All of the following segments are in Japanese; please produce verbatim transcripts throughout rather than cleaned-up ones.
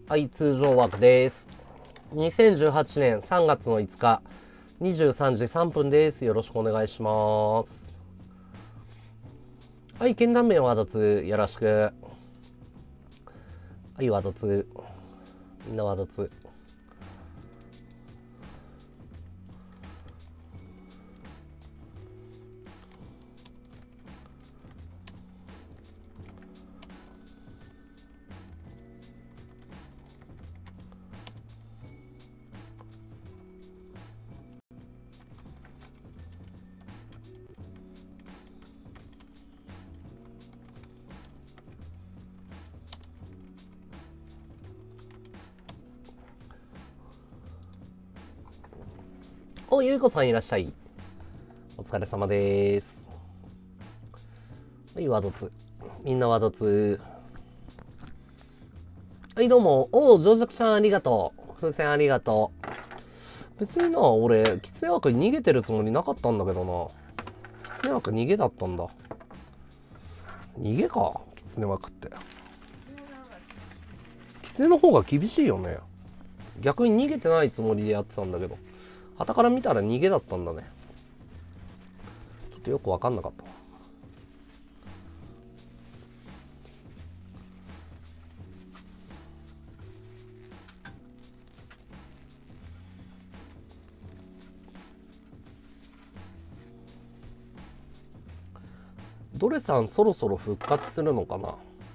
はい、通常枠です。にせんじゅうはちねんさんがつのいつか、にじゅうさんじさんぷんです。よろしくお願いします。はい、剣断面はどつ、よろしく。はい、わどつ。みんなわどつ。お、ゆいこさんいらっしゃい。お疲れ様です。はい、ワドツ。みんなワドツ。はい、どうも。おう、上尺さんありがとう。風船ありがとう。別にな、俺、キツネ枠に逃げてるつもりなかったんだけどな。キツネ枠逃げだったんだ。逃げか、キツネ枠って。キツネの方が厳しいよね。逆に逃げてないつもりでやってたんだけど。傍から見たら逃げだったんだね。ちょっとよくわかんなかった。ドレさんそろそろ復活するのかな。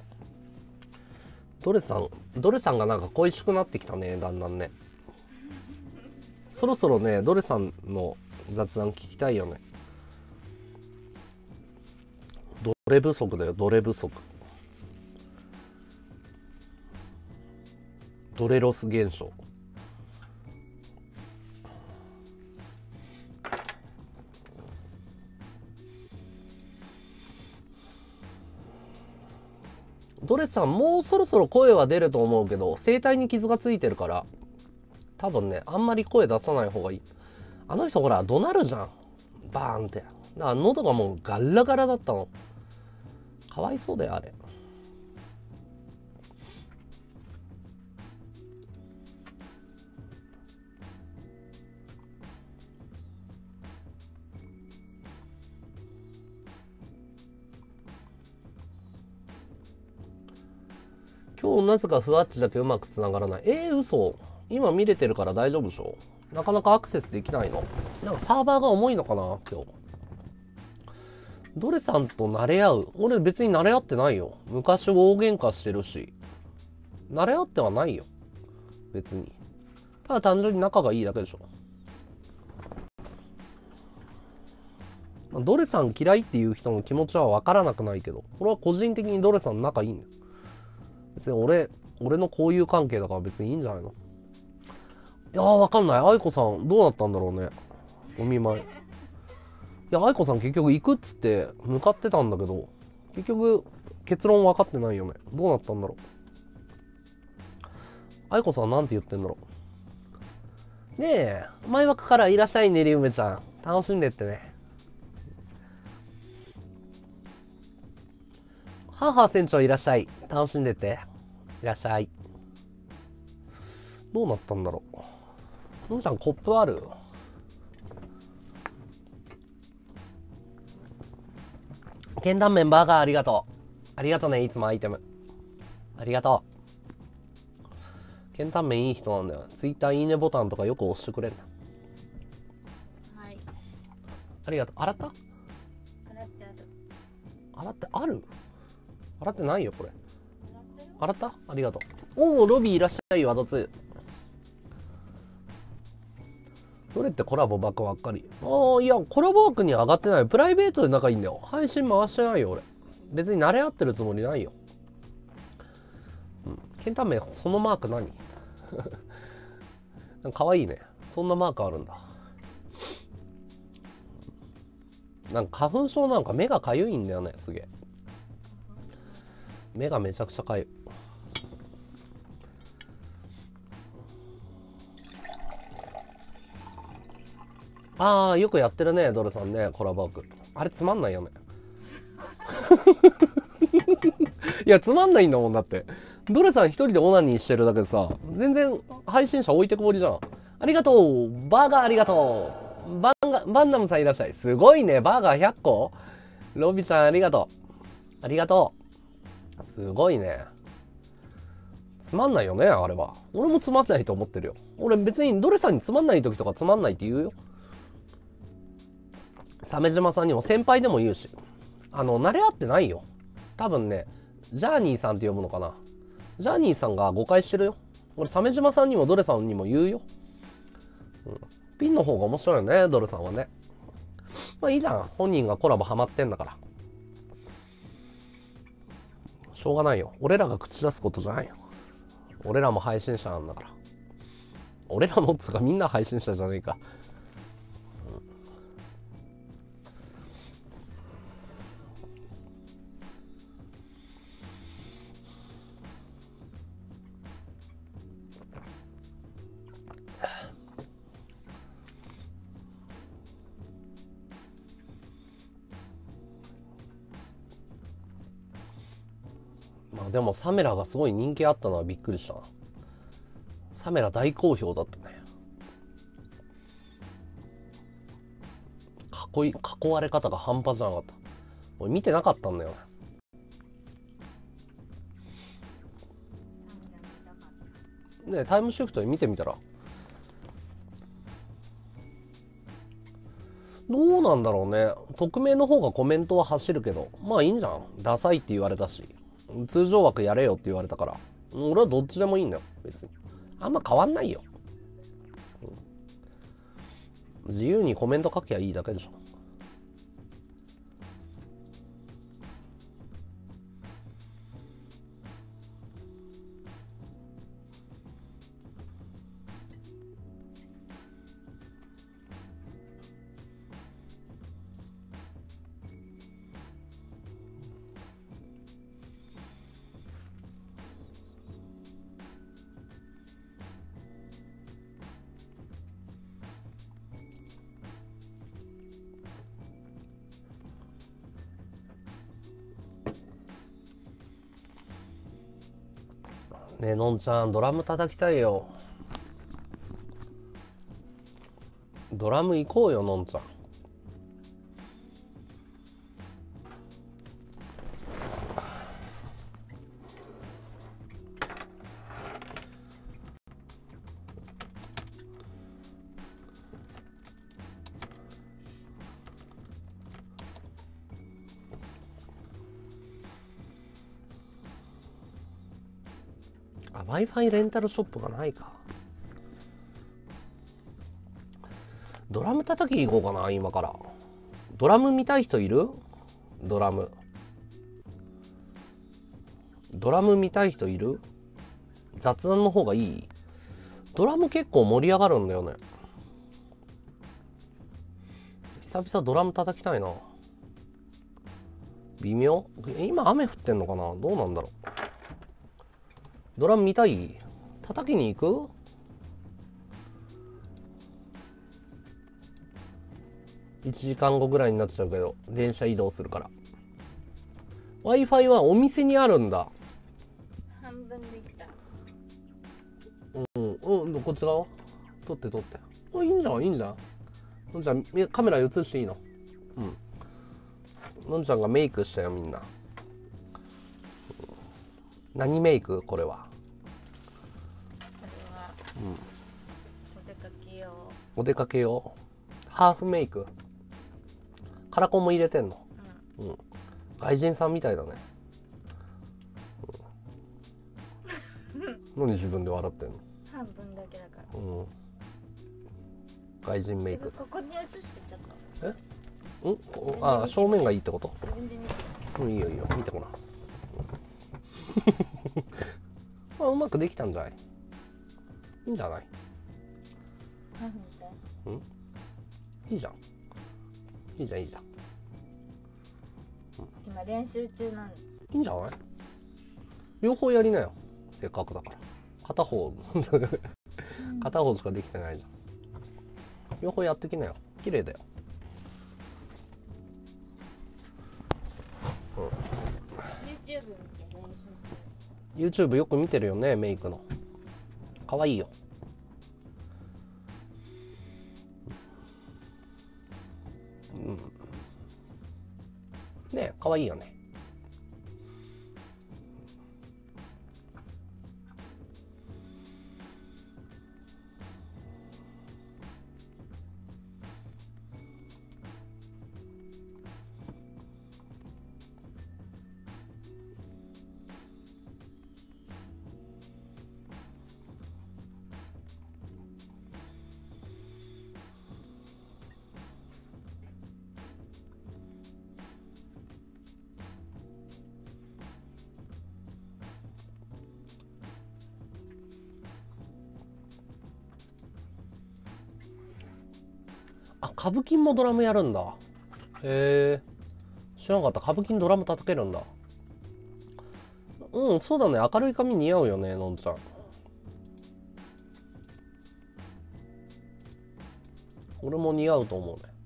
ドレさん、ドレさんがなんか恋しくなってきたね、だんだんね。そろそろね、ドレさんの雑談聞きたいよね。どれ不足だよ、どれ不足。ドレロス現象。ドレさんもうそろそろ声は出ると思うけど、声帯に傷がついてるから多分ね、あんまり声出さない方がいい。あの人ほら怒鳴るじゃん、バーンって。だから喉がもうガラガラだったの。かわいそうだよあれ。今日なぜかふわっちだけうまくつながらない。えー、嘘。今見れてるから大丈夫でしょ。なかなかアクセスできないの。なんかサーバーが重いのかな今日。ドレさんと慣れ合う。俺別に慣れ合ってないよ。昔大喧嘩してるし。慣れ合ってはないよ。別に。ただ単純に仲がいいだけでしょ。ドレさん嫌いっていう人の気持ちは分からなくないけど、俺は個人的にドレさん仲いいんだよ。別に俺、俺の交友関係だから別にいいんじゃないの。いやーわかんない。愛子さんどうなったんだろうね。お見舞い。いや、愛子さん結局行くっつって向かってたんだけど、結局結論分かってないよね。どうなったんだろう。愛子さんなんて言ってんだろう。ねえ、前枠からいらっしゃいねり梅ちゃん。楽しんでってね。はーはー船長いらっしゃい。楽しんでって。いらっしゃい。どうなったんだろう。のんちゃんコップある？剣断面バーガーありがとう。ありがとうね、いつもアイテム。ありがとう。剣断面いい人なんだよ。ツイッターいいねボタンとかよく押してくれんだ。 はい。 ありがとう。洗った？ 洗ってある。 洗ってある？洗ってないよ、これ。洗った？ありがとう。おお、ロビーいらっしゃい、ワドツー。どれってコラボばっかばっかり。ああ、いや、コラボ枠に上がってない。プライベートで仲いいんだよ。配信回してないよ、俺。別に慣れ合ってるつもりないよ。うん。ケンタメ、そのマーク何？なんか可愛いね。そんなマークあるんだ。なんか花粉症なんか目がかゆいんだよね、すげえ。目がめちゃくちゃかゆい。ああ、よくやってるね、ドルさんね、コラボ枠。あれつまんないよね。いや、つまんないんだもんだって。 ドレさん一人でオナニーしてるだけでさ、全然配信者置いてこぼりじゃん。ありがとう。バーガーありがとう。バンガ、バンナムさんいらっしゃい。すごいね。バーガーひゃっこ。ロビちゃんありがとう。ありがとう。すごいね。つまんないよね、あれは。俺もつまんないと思ってるよ。俺別にドレさんにつまんない時とかつまんないって言うよ。鮫島さんにも先輩でも言うし。あの、慣れ合ってないよ。多分ね、ジャーニーさんって呼ぶのかな。ジャーニーさんが誤解してるよ。俺、鮫島さんにもドレさんにも言うよ。うん、ピンの方が面白いよね、ドレさんはね。まあいいじゃん。本人がコラボハマってんだから。しょうがないよ。俺らが口出すことじゃないよ。俺らも配信者なんだから。俺らもっつかみんな配信者じゃねえか。まあでもサメラがすごい人気あったのはびっくりしたな。サメラ大好評だったね。囲い、囲われ方が半端じゃなかった。俺見てなかったんだよね。ね、タイムシフトで見てみたらどうなんだろうね。匿名の方がコメントは走るけど、まあいいんじゃん。ダサいって言われたし、通常枠やれよって言われたから、俺はどっちでもいいんだよ別に。あんま変わんないよ。自由にコメント書きゃいいだけでしょ。ねえのんちゃん、ドラム叩きたいよ。ドラム行こうよ、のんちゃん。あ、Wi-Fi レンタルショップがないか。ドラム叩き行こうかな、今から。ドラム見たい人いる？ドラム。ドラム見たい人いる？雑談の方がいい？ドラム結構盛り上がるんだよね。久々ドラム叩きたいな。微妙？今雨降ってんのかな？どうなんだろう。ドラム見たい？叩きに行く？いちじかんごぐらいになっちゃうけど、電車移動するから。Wi-Fi はお店にあるんだ。 半分できた。 うんうん、こっち側撮って撮って。あ、いいんじゃん、いいんじゃん。のんちゃん、カメラ映していいの？うん。のんちゃんがメイクしたよ、みんな。何メイク？これは。 これは、 うん。 お出かけ用。 お出かけ用。ハーフメイク。カラコンも入れてんの？うん。うん、外人さんみたいだね。うん、何自分で笑ってんの？ 半分だけだから。 うん。外人メイク。 ここに映してちょっと。 え？ん？あ、正面がいいってこと？ 自分で見て。 うん、いいよいいよ、見てごらん。まあ、うまくできたんじゃない？いいんじゃない？ 半分みたい。 うん？いいじゃん。いいじゃんいいじゃん。 今練習中なんで。 いいんじゃない？両方やりなよ。せっかくだから。片方片方しかできてないじゃん。両方やってきなよ。綺麗だよ。 YouTube 見て練習する。 YouTube よく見てるよね、メイクの。かわいいよ。うんね、かわいいよね。あ、歌舞伎もドラムやるんだ。へえ。知らなかった。歌舞伎にドラム叩けるんだ。うん、そうだね。明るい髪似合うよね、のんちゃん。俺も似合うと思うね。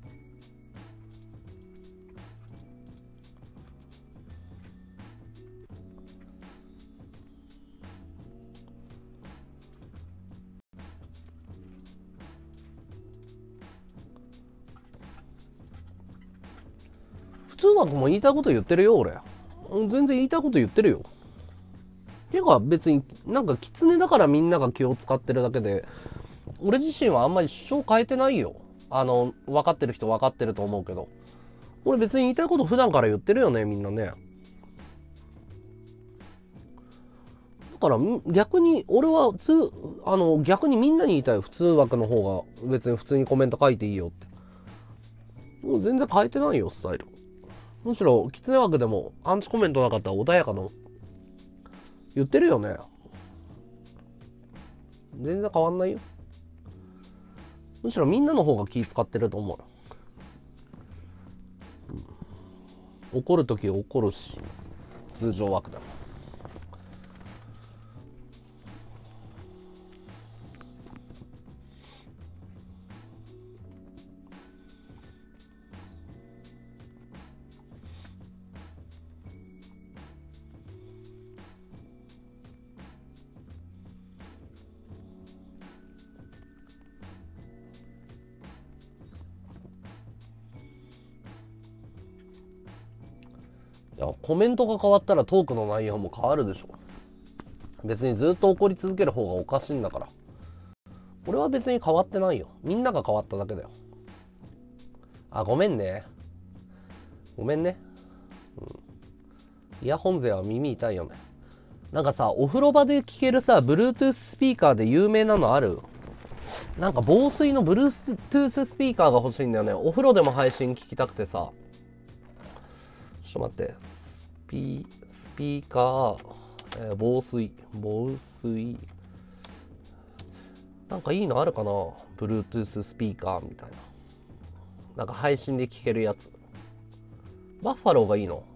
普通枠も言いたいこと言ってるよ、俺。全然言いたいこと言ってるよ。てか別になんか狐だからみんなが気を使ってるだけで、俺自身はあんまり主張変えてないよ。あの、分かってる人分かってると思うけど。俺別に言いたいこと普段から言ってるよね、みんなね。だから逆に俺は普通、あの、逆にみんなに言いたい普通枠の方が別に普通にコメント書いていいよって。もう全然変えてないよ、スタイル。むしろ、キツネ枠でもアンチコメントなかったら穏やかな。言ってるよね。全然変わんないよ。むしろみんなの方が気使ってると思うよ。うん、怒るとき怒るし、通常枠でも。いや、コメントが変わったらトークの内容も変わるでしょ。別にずっと怒り続ける方がおかしいんだから。俺は別に変わってないよ。みんなが変わっただけだよ。あ、ごめんね。ごめんね。うん、イヤホン勢は耳痛いよね。なんかさ、お風呂場で聞けるさ、Bluetooth スピーカーで有名なのある？なんか防水の Bluetooth スピーカーが欲しいんだよね。お風呂でも配信聞きたくてさ。ちょっと待って。スピ、スピーカー、えー、防水、防水。なんかいいのあるかな？ Bluetooth スピーカーみたいな。なんか配信で聞けるやつ。バッファローがいいの？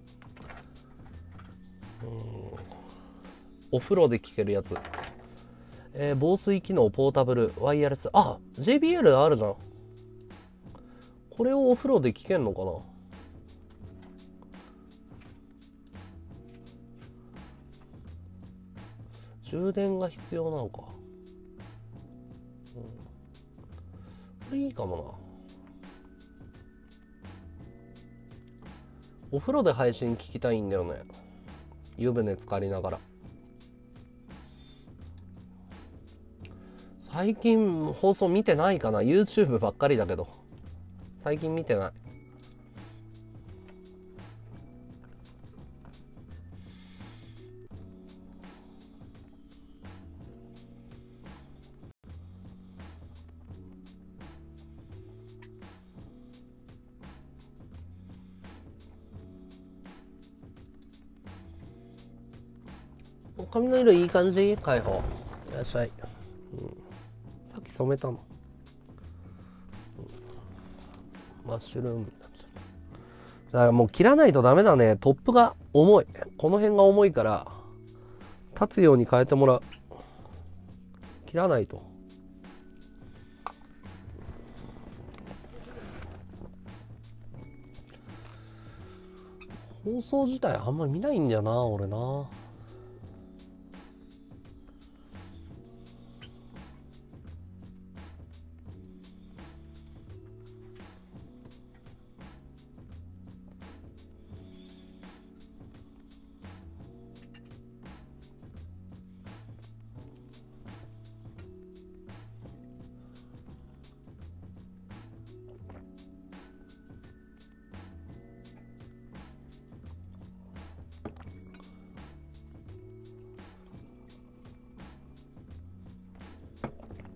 うーん。お風呂で聞けるやつ。えー、防水機能ポータブル、ワイヤレス。あ、ジェイビーエル あるじゃん。これをお風呂で聞けんのかな？充電が必要なのか。うん、これいいかもな。お風呂で配信聞きたいんだよね。湯船浸かりながら。最近放送見てないかな。 YouTube ばっかりだけど最近見てない。髪の色いい感じ？解放いらっしゃい、うん、さっき染めたの、うん、マッシュルームになっちゃった。だからもう切らないとダメだね。トップが重い。この辺が重いから立つように変えてもらう。切らないと。放送自体あんまり見ないんだよな俺な。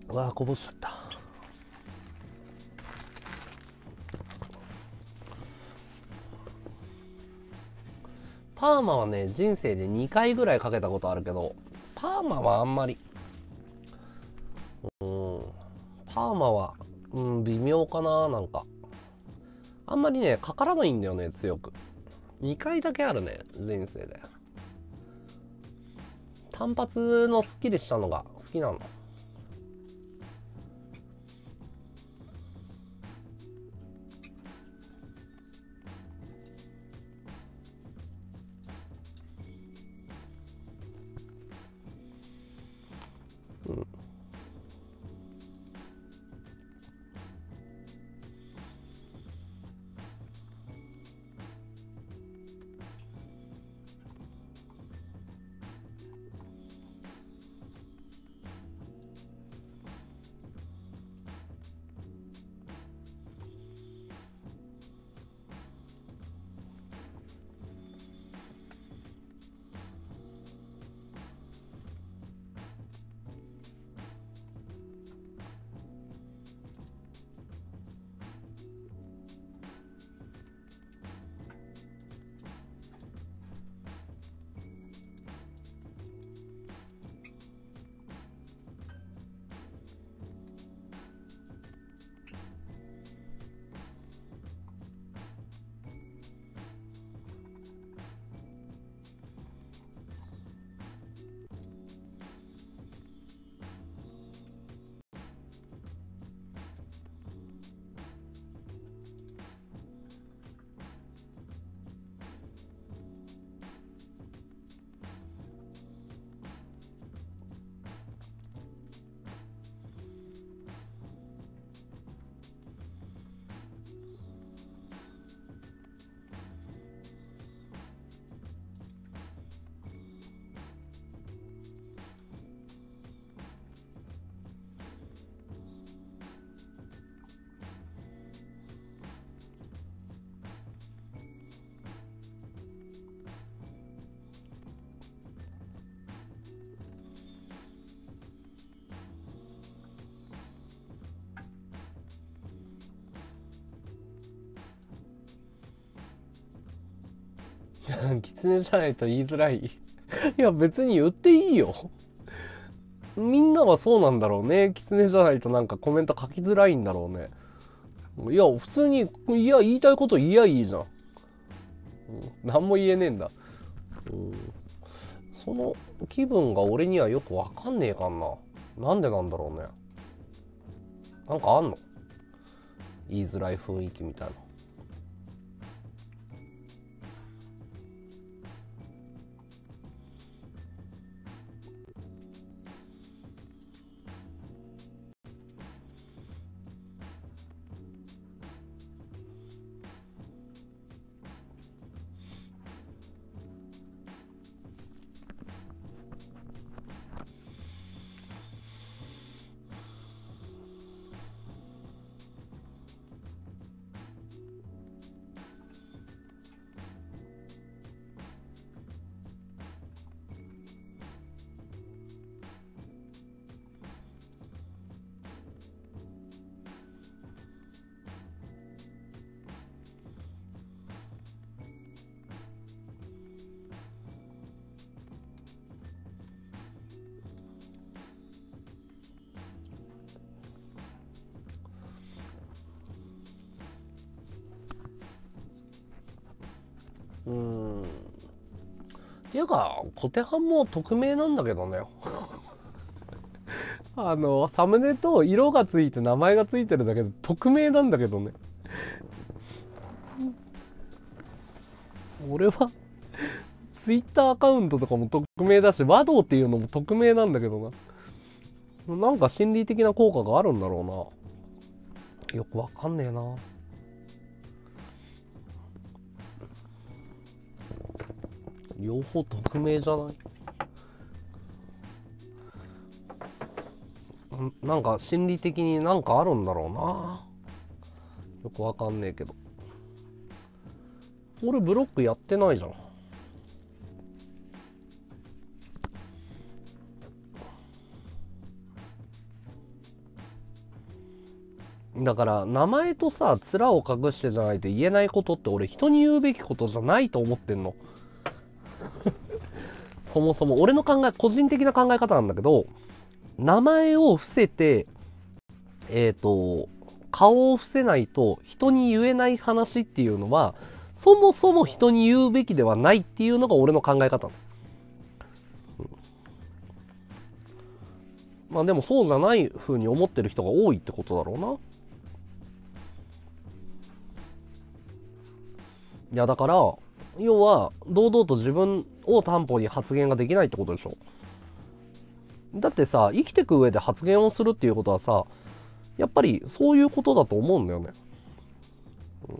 うわーこぼしちゃった。パーマはね人生でにかいぐらいかけたことあるけど、パーマはあんまり、うん、パーマは、うん、微妙かな。なんかあんまりねかからないんだよね、強く。にかいだけあるね人生で。単発のスッキリしたのが好きなの。うん。キツネじゃないと言いづらい。いや別に言っていいよ。みんなはそうなんだろうね。キツネじゃないとなんかコメント書きづらいんだろうね。いや普通に、いや言いたいこと言いやいいじゃん。うん、何も言えねえんだ。うん、その気分が俺にはよくわかんねえかんな。なんでなんだろうね。なんかあんの？言いづらい雰囲気みたいな。うーん。っていうか、小手半も匿名なんだけどね。あの、サムネと色がついて名前がついてるだけで匿名なんだけどね。俺は、ツイッターアカウントとかも匿名だし、和道っていうのも匿名なんだけどな。なんか心理的な効果があるんだろうな。よくわかんねえな。両方匿名じゃない？なんか心理的になんかあるんだろうな。よくわかんねえけど。俺ブロックやってないじゃん。 だから名前とさ面を隠してじゃないと言えないことって俺人に言うべきことじゃないと思ってんのそもそも俺の考え個人的な考え方なんだけど、名前を伏せてえっと顔を伏せないと人に言えない話っていうのはそもそも人に言うべきではないっていうのが俺の考え方、うん、まあでもそうじゃない風に思ってる人が多いってことだろうな。いやだから要は堂々と自分を担保に発言ができないってことでしょ。だってさ生きていく上で発言をするっていうことはさやっぱりそういうことだと思うんだよね、うん、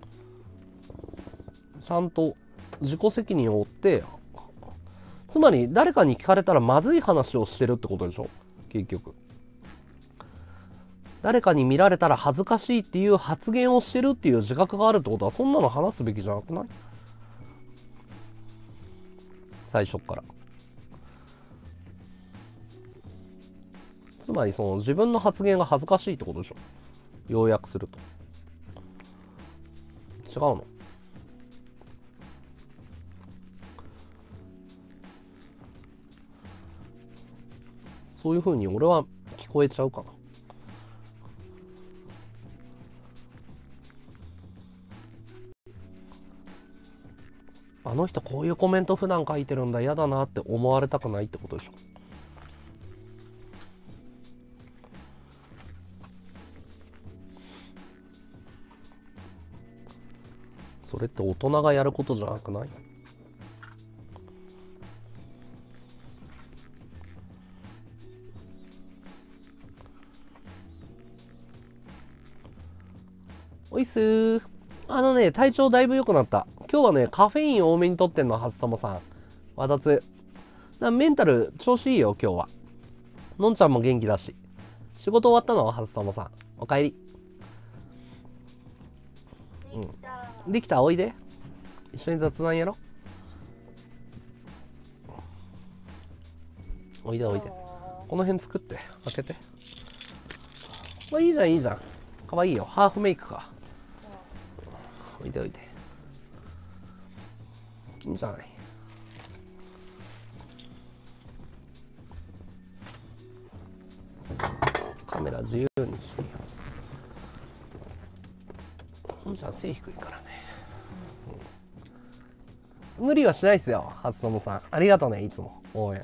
ちゃんと自己責任を負って、つまり誰かに聞かれたらまずい話をしてるってことでしょ。結局誰かに見られたら恥ずかしいっていう発言をしてるっていう自覚があるってことはそんなの話すべきじゃなくない？最初から。つまりその自分の発言が恥ずかしいってことでしょ。要約すると。違うの？そういうふうに俺は聞こえちゃうかな。あの人こういうコメント普段書いてるんだ嫌だなって思われたくないってことでしょ。それって大人がやることじゃなくない？おいっすー。あのね、体調だいぶ良くなった。今日はね、カフェイン多めにとってんの、はっさもさん。わだつ。メンタル調子いいよ、今日は。のんちゃんも元気だし。仕事終わったの？はっさもさん。おかえり。うん。できた？おいで。一緒に雑談やろ。おいでおいで。この辺作って。開けて。まあいいじゃんいいじゃん。かわいいよ。ハーフメイクか。おいでおいで。いいんじゃない。カメラ自由にしてよ。ほんじゃ背低いからね、うん、無理はしないですよ。初友さんありがとうね、いつも応援。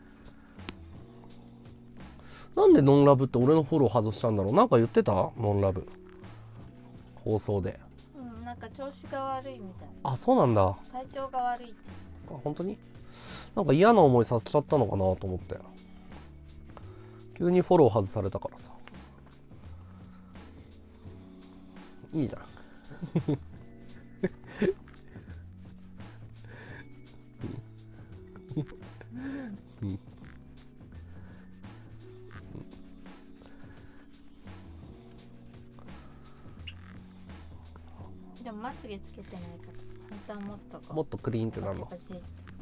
なんでノンラブって俺のフォロー外したんだろう。なんか言ってた？ノンラブ放送で。 うん、なんか調子が悪いみたい。 あ、そうなんだ。 体調が悪いって。 あ、本当になんか嫌な思いさせちゃったのかなと思って、急にフォロー外されたからさ。いいじゃんうんうん、 でもまつげつけてないから本当はもっとこうもっとクリーンってなるの、 パチパチ、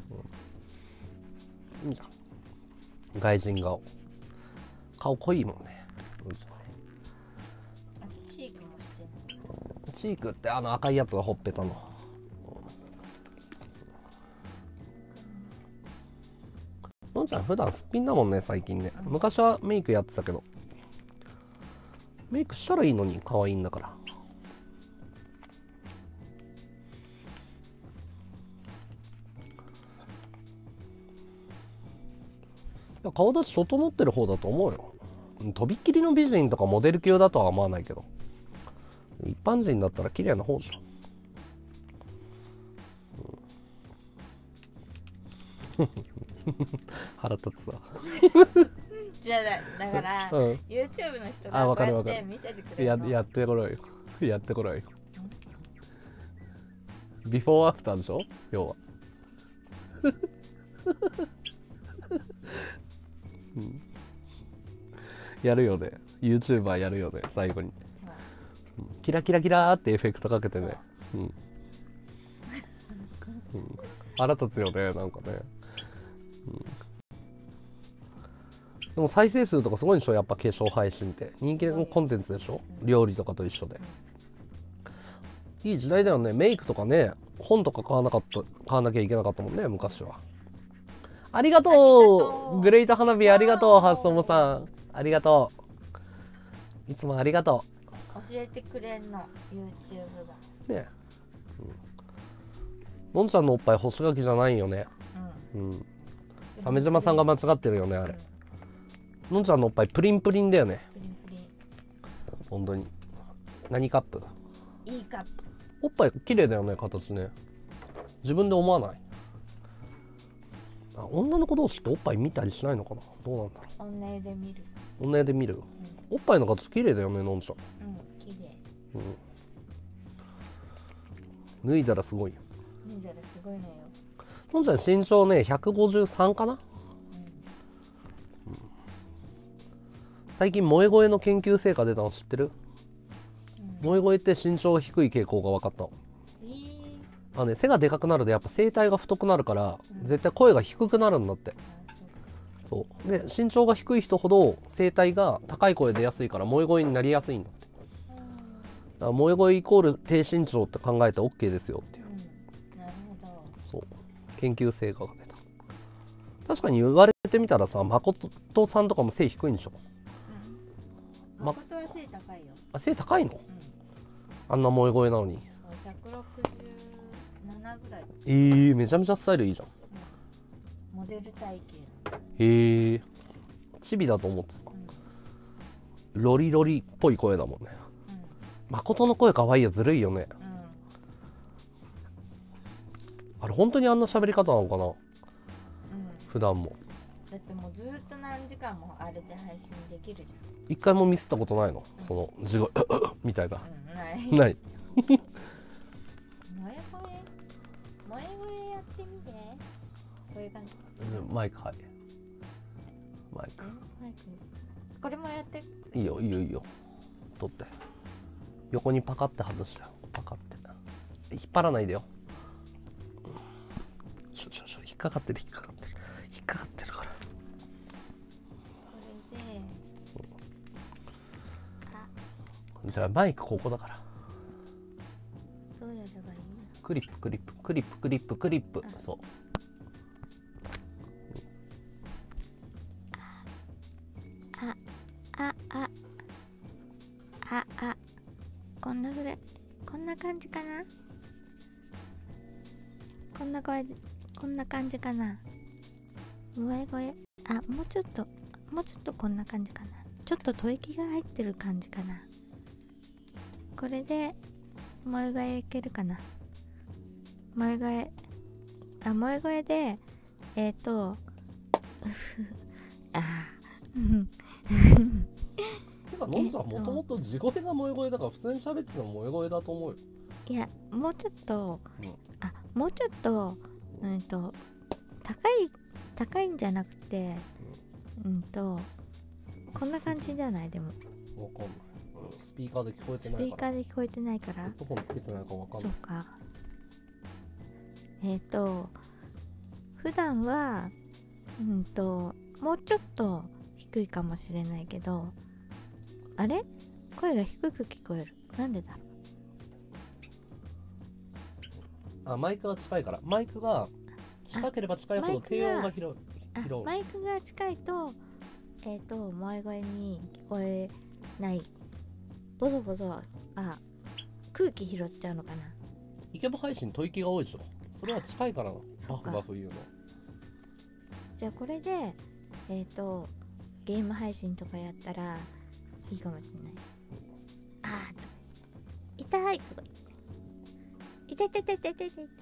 うん、いいじゃん。外人顔顔濃いもんね。うん、 あとチークもしてない。 チークってあの赤いやつがほっぺたの。のんちゃん普段すっぴんだもんね最近ね。昔はメイクやってたけど、メイクしたらいいのに可愛いんだから。いや顔立ち整ってる方だと思うよ。とびっきりの美人とかモデル級だとは思わないけど、一般人だったら綺麗な方じゃん。うん、腹立つわじゃあ だ, だから、うん、YouTube の人がこうやって見せてくれるや, やってころよやってころよ。ビフォーアフターでしょ要はうん、やるよね YouTuber やるよね最後に、うん、キラキラキラーってエフェクトかけてね、うんうん、腹立つよねなんかね、うん、 でも再生数とかすごいでしょ、やっぱ化粧配信って人気のコンテンツでしょ、料理とかと一緒で。いい時代だよね。メイクとかね、本とか買わなかった買わなきゃいけなかったもんね、昔は。ありがとう、グレイト花火ありがとう、ハッソモさんありがとう、いつもありがとう。教えてくれんの YouTube がね。のんちゃんのおっぱい干し柿じゃないよね。うん、うん、鮫島さんが間違ってるよねあれ、うん、のんちゃんのおっぱいプリンプリンだよね。 プリンプリン、 本当に。何カップ？ いいカップ。 おっぱい綺麗だよね、形ね。自分で思わない？あ、女の子同士っておっぱい見たりしないのかな、どうなんだろう。 女湯で見る。 女湯で見る、うん、おっぱいの形綺麗だよね、のんちゃん。 うん、綺麗。 うん、脱いだらすごいよ。 脱いだらすごいのよ。 のんちゃん身長ねひゃくごじゅうさんかな、うんうん、最近萌え声の研究成果出たの知ってる？うん、萌え声って身長が低い傾向が分かったの。えー、あね、背がでかくなるとやっぱ声帯が太くなるから、うん、絶対声が低くなるんだって。そうで、身長が低い人ほど声帯が高い声出やすいから萌え声になりやすいんだって。だから萌え声イコール低身長って考えて OK ですよっていう、 うん、なるほど。 そう研究成果が出た。確かに言われてみたらさ、誠さんとかも背低いんでしょ。 うん、誠は背高いよ。 あ、背高いの？うん、あんな萌え声なのに。 そう、ひゃくろくじゅうななぐらい。 えー、めちゃめちゃスタイルいいじゃん。 うん、モデル体型。 へえー、チビだと思ってた、うん、ロリロリっぽい声だもんね。うん、誠の声可愛いよ、ずるいよね。うん、あれ本当にあんな喋り方なのかな、うん、普段も。 だってもうずっと何時間もあれで配信できるじゃん。 一回もミスったことないの、うん、その地声みたいな、 うん、ないない萌え声萌え声やってみて。こういう感じ。 マイク、はい、マイク、 マイクこれもやって。 いいよいいよいいよ、取って横にパカって外してよ、パカって引っ張らないでよ。ちょちょちょ、引っかかってる引っかかってる引っかかってるから。これで、 あ、じゃあマイクここだから。 どうやればいいの？ クリップクリップクリップクリップクリップ、そう。 あああああ、こんなぐらい、こんな感じかな、こんな声で、こんな感じかな、萌え声。あ、もうちょっともうちょっとこんな感じかな、ちょっと吐息が入ってる感じかな。これで萌え声いけるかな。萌え声、あ、萌え声でえっ、ー、とあてかのんちゃんもともと地声が萌え声だから普通に喋ってても萌え声だと思うよ。 いや、もうちょっと、うん、あ、もうちょっとうんと高い高いんじゃなくて、うん、うんとこんな感じじゃない？でもわかんない、うん、スピーカーで聞こえてないから。 スピーカーで聞こえてないからヘッドホンつけてないかわかんない。 そうか。えっ、ー、と普段はうんともうちょっと低いかもしれないけど、あれ声が低く聞こえる、なんでだろう。あ、マイクが近いから。マイクが近ければ近いほど低音が広い。 マイクが近いとえっ、ー、と萌え声に聞こえない、ボソボソ、あ、空気拾っちゃうのかな。 イケボ配信吐息が多いでしょ。それは近いからな、バフバフ言うの。 じゃあこれでえっ、ー、とゲーム配信とかやったらいいかもしれない。あー、痛いとか言って、痛い痛い痛い痛い痛い痛い。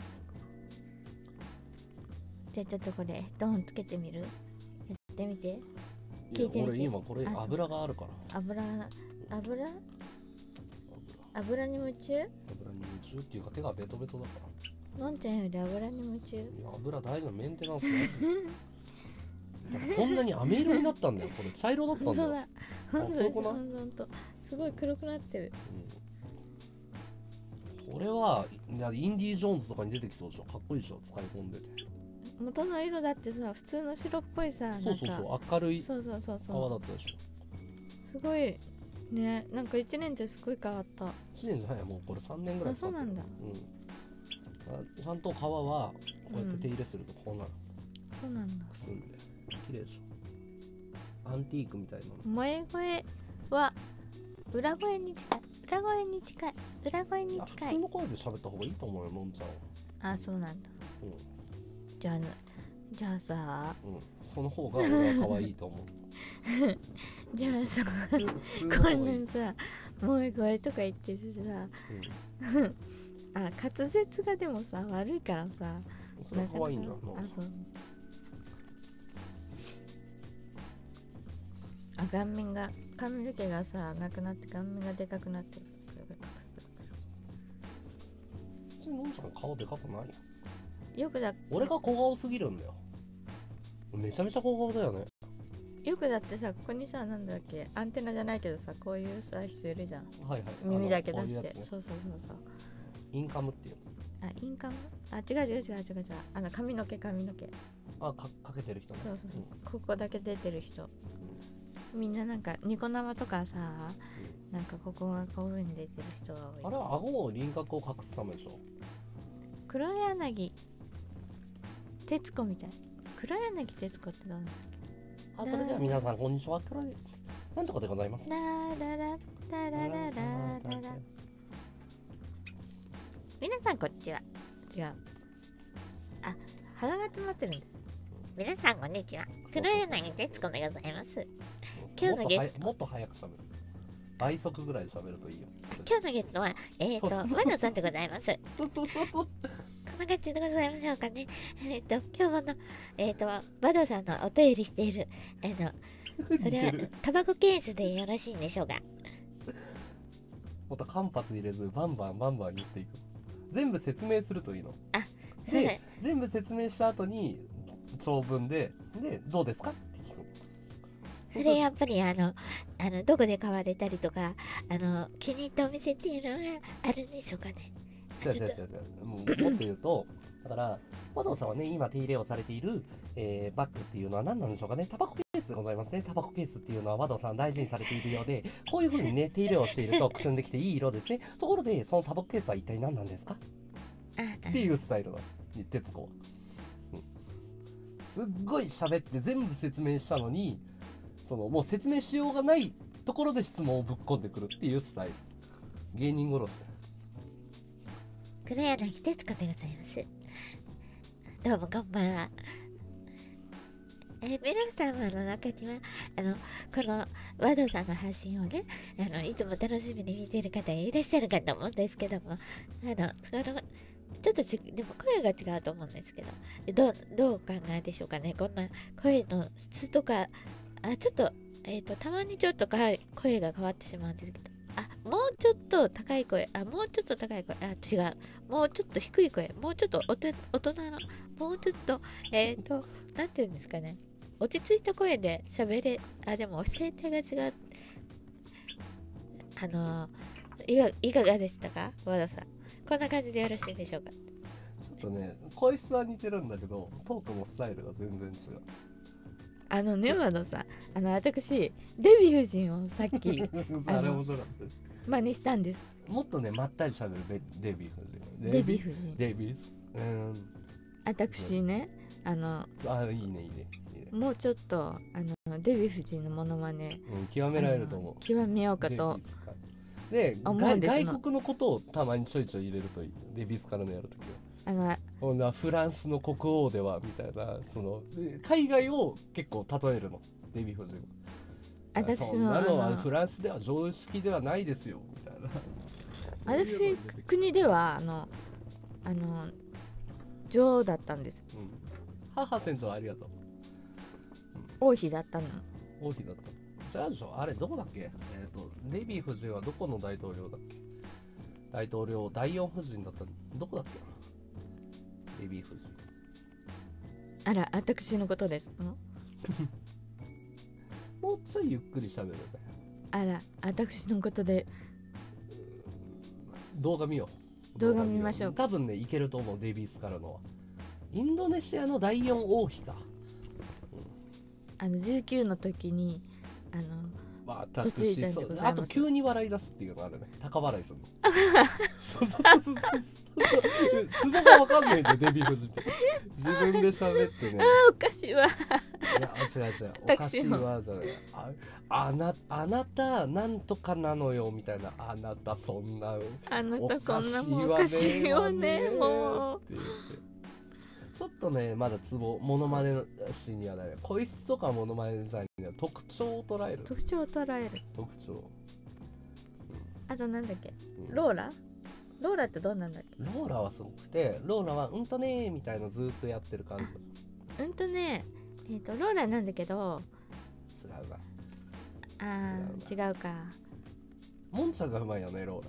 じゃあちょっとこれヘッドホンつけてみる？やってみて。聞いてみて。 俺今これ油があるから。 油油油に夢中？ 油に夢中っていうか手がベトベトだから。 のんちゃんより油に夢中？いや、 油大事なメンテナンスね。こんなに飴色になったんだよ。これ茶色だったんだよ。 そうだ。ほんとほんとすごい黒くなってる。うん、 俺はインディ・ジョーンズとかに出てきそうでしょ。かっこいいでしょ、使い込んでて。 元の色だってさ、普通の白っぽいさ、なんかそうそうそう、明るいそうそうそう革だそったでしょ。 う、すごいね、なんかいちねんですごい変わった。 いちねんじゃないよ、もうこれさんねんぐらいあ、そうなんだ。 うん、ちゃんと革はこうやって手入れするとこうなる、 うん、そうなんだ。 くすんで綺麗でしょ。アンティークみたいなの。 萌え声は裏声に近い、裏声に近い、裏声に近普通い。 の声で喋った方がいいと思うよ、のんちゃんは。 あ、そうなんだ。 うん、 じゃあじゃあさ、 うん、その方が俺は可愛いと思う。 じゃあさ、 普通普通のこ方がいい。 んなさ、萌え声とか言っててさ、 うん、 あ、滑舌がでもさ悪いからさ、 それは可愛いんだよ。 あ、そう。あ、顔面が、髪の毛がさなくなって顔面がでかくなってる。 別にのんちゃん顔でかくないよ。 よくだ俺が小顔すぎるんだよ。めちゃめちゃ小顔だよね。 よくだってさ、ここにさ、なんだっけ、アンテナじゃないけどさ、こういうさ人いるじゃん。 はいはい。 耳だけ出して、 あのこういうやつね、 そうそうそうそう。 インカムっていう。 あ、インカム、あ、違う違う違う違う違う、あの髪の毛髪の毛、 あ、かかけてる人ね。 そうそうそう、ここだけ出てる人、みんななんかニコ生とかさ、なんかここがこういう風に出てる人が多い。 あれは顎を輪郭を隠すためでしょ。 黒柳徹子みたい。黒柳徹子ってどうなんだっあ、それでは皆さんこんにちは。黒いなんとかでございます。 け。ラララララララララ。皆さんこんにちは。違う。あ、鼻が詰まってるんだ。皆さんこんにちは。黒柳徹子でございます。今日のゲストもっと早く喋る。倍速ぐらい喋るといいよ。 今日のゲストは、えっと、和野さんでございます。 そうそうそうそう。 こんな感じでございましょうかね。えっと、今日の、えっと、和野さんのお便りしている、あの、それは、タバコケースでよろしいんでしょうか。 もっと間髪入れず、バンバンバンバン言っていく。全部説明するといいの。 あ、そうだ。 で、全部説明した後に、長文で、で、どうですかって聞く。 それやっぱりあの、あの、どこで買われたりとか、あの、気に入ったお店っていうのがあるんでしょうかね。 違う違う違う違う。もうもっと言うと、だから、和藤さんはね、今手入れをされている、えー、バッグっていうのは何なんでしょうかね。タバコケースでございますね。タバコケースっていうのは和藤さん大事にされているようで、こういう風にね、手入れをしているとくすんできていい色ですね。ところで、そのタバコケースは一体何なんですかっていうスタイルだ。徹子は。うん。すっごい喋って全部説明したのに、その、もう説明しようがないところで質問をぶっ込んでくるっていうスタイル。芸人殺し。 黒柳徹子でございます。どうもこんばんは。えー、皆様の中には、あの、この和道さんの発信をね、あの、いつも楽しみに見ている方いらっしゃるかと思うんですけども、あの、その、ちょっとち、でも声が違うと思うんですけど、どう、どうお考えでしょうかね。こんな声の質とか、あ、ちょっと、えっと、たまにちょっとか声が変わってしまうんですけど、あ、もうちょっと高い声、あ、もうちょっと高い声、あ、違う。もうちょっと低い声、もうちょっとおて大人の、もうちょっと、えっと、なんていうんですかね。落ち着いた声で喋れ、あ、でも声帯が違う。あのいか、いかがでしたか和田さん。こんな感じでよろしいでしょうか。 ちょっとね、声質は似てるんだけど、トークのスタイルが全然違う。 あのね、和田さん、あの、私、デヴィ夫人をさっき、 あれ面白かったです。 真似したんです。 もっとね、まったり喋るデデヴィ夫人。 デヴィ夫人。 デヴィス。うん。 私ね、あの、 あ、いいね、いいね。 もうちょっとあのデヴィ夫人のモノマネ、 うん、極められると思う。 極めようかとで、 思うんです。 外国のことをたまにちょいちょい入れるといい。デビスカルのやるときは。 あのほんなフランスの国王ではみたいな、その海外を結構例えるの。デヴィ夫人。 私のそんなのはフランスでは常識ではないですよみたいな。 私国ではあのあの女王だったんです。 うん、母船長ありがとう。 王妃だったの。 王妃だった。じゃあでしょ、あれどこだっけ、えっ、ー、と、デヴィ夫人はどこの大統領だっけ、大統領、第四夫人だった、どこだっけな、デヴィ夫人。 あら、私のことですのもうちょいゆっくり喋るね。 あら、私のことで。 動画見よう。 動画見ましょう。 多分ね、いけると思う、デヴィスからのは。 インドネシアのだいよん王妃か。 あのじゅうきゅうの時にあの私そうあと急に笑い出すっていうのがあるね。高笑いするのそうそうそうそうそうツボが分かんないんだよデヴィ夫人って自分で喋ってね。 あおかしいわ。いや違う違うおかしいわじゃない。ああなあなたなんとかなのよみたいな。あなたそんなあなたそんなもんおかしいよねもうって言ってちょっとねまだツボモノマネのシーンにはない。声質とかモノマネじゃないんだよ。特徴を捉える。 特徴を捉える。 特徴。 あとなんだっけ、 うん、 ローラローラってどんなんだっけ。 ローラはすごくてローラはうんとねーみたいなずーっとやってる感じ。 うんとねえー、とローラなんだけど違うな。 あー違うか。 モンちゃんがうまいよねローラ。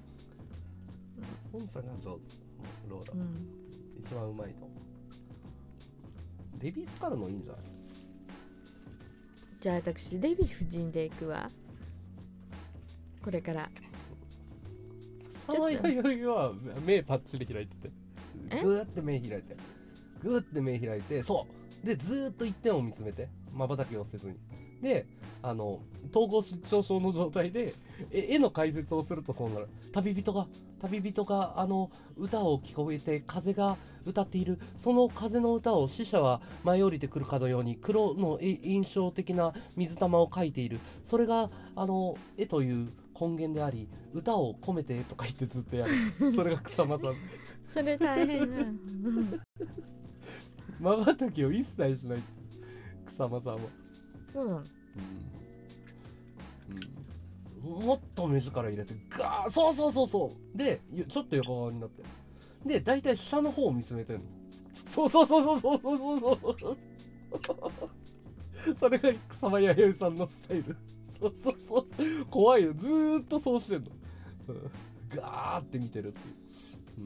モンちゃんが上手ローラ、うん、一番うまいと思う。ベビースカルのいいんじゃない。 じゃあ私デヴィ夫人で行くわこれから。 さまやよいは目パッチリ開いててグーって目開いてグーって目開いてそうでずーっと一点を見つめて瞬きをせずにであの統合失調症の状態で絵の解説をするとそうなる。旅人が旅人があの歌を聞こえて風が歌っている。その風の歌を死者は舞い降りてくるかのように黒の印象的な水玉を描いている。それがあの絵という根源であり歌を込めてとか言ってずっとやる。それが草間さんそれ大変な瞬きを一切しない草間さんは。 うん、うんうん、もっと目力入れてガーそうそうそうそうでちょっと横側になってで大体下の方を見つめてんの。そうそうそうそうそうそうそうそれが草間彌生さんのスタイル。そうそうそう怖いよずーっとそうしてんの。ガーって見てるっていう、うん、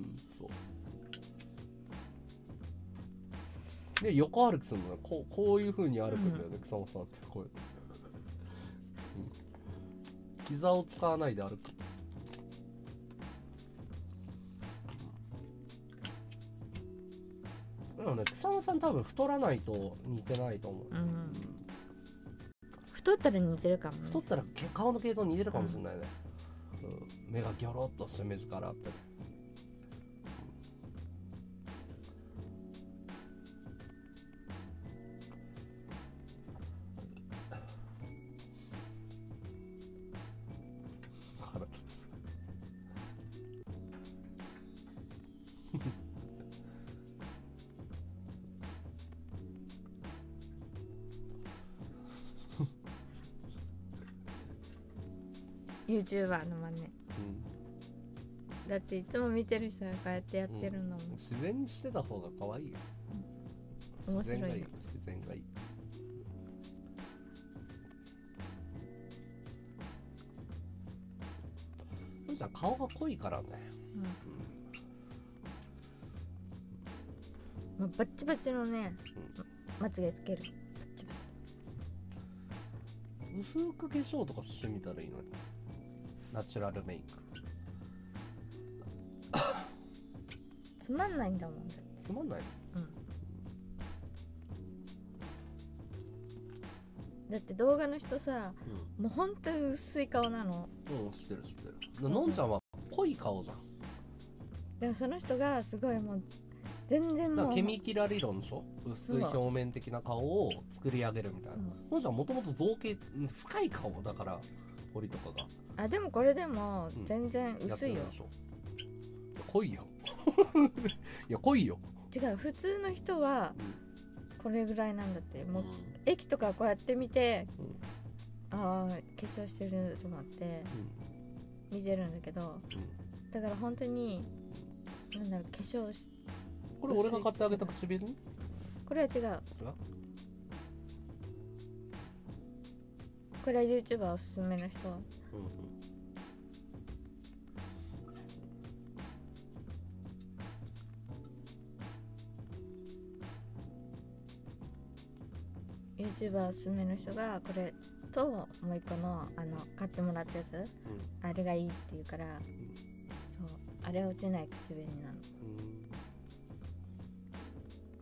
そうで横歩きするのはこう、こういう風に歩くんだよね、うん、草間さんってこうやって、うん、膝を使わないで歩く。でもね草間さん多分太らないと似てないと思う、うん、 太ったら似てるかもね。 太ったら顔の系統似てるかもしれないね、うんうん、目がギョロッとして目力あって、腹立つ YouTuber の真似、うん、だっていつも見てる人がこうやってやってるのも、うん、 自然にしてた方が可愛いよ、 うん、面白いよ。 自然がいい。そしたら顔が濃いからね、うんうんまあ、バッチバチのね、うん、まつげつける。バッチバチ薄く化粧とかしてみたらいいのに。ナチュラルメイクつまんないんだもん。 つまんない、 うん、だって動画の人さ、うん、もう本当に薄い顔なの。 うん知ってる知ってる。のんちゃんは濃い顔じゃん。 でもその人がすごいもう全然もうだからケミキラ理論でしょ。薄い表面的な顔を作り上げるみたいな。のんちゃんもともと造形深い顔だから彫りとかが。 あでもこれでも全然薄いよ、 うん、濃いよいや濃いよ。 違う普通の人はこれぐらいなんだって。もう、うん、駅とかこうやって見て、うん、ああ化粧してると思って見てるんだけど、うん、だから本当になんだろう化粧しこれ俺が買ってあげた唇？ これは違う。違う？これは YouTuber おすすめの人。うんうん、YouTuber おすすめの人がこれともう一個のあの買ってもらったやつ、うん、あれがいいって言うから、うん、そうあれ落ちない口紅なの。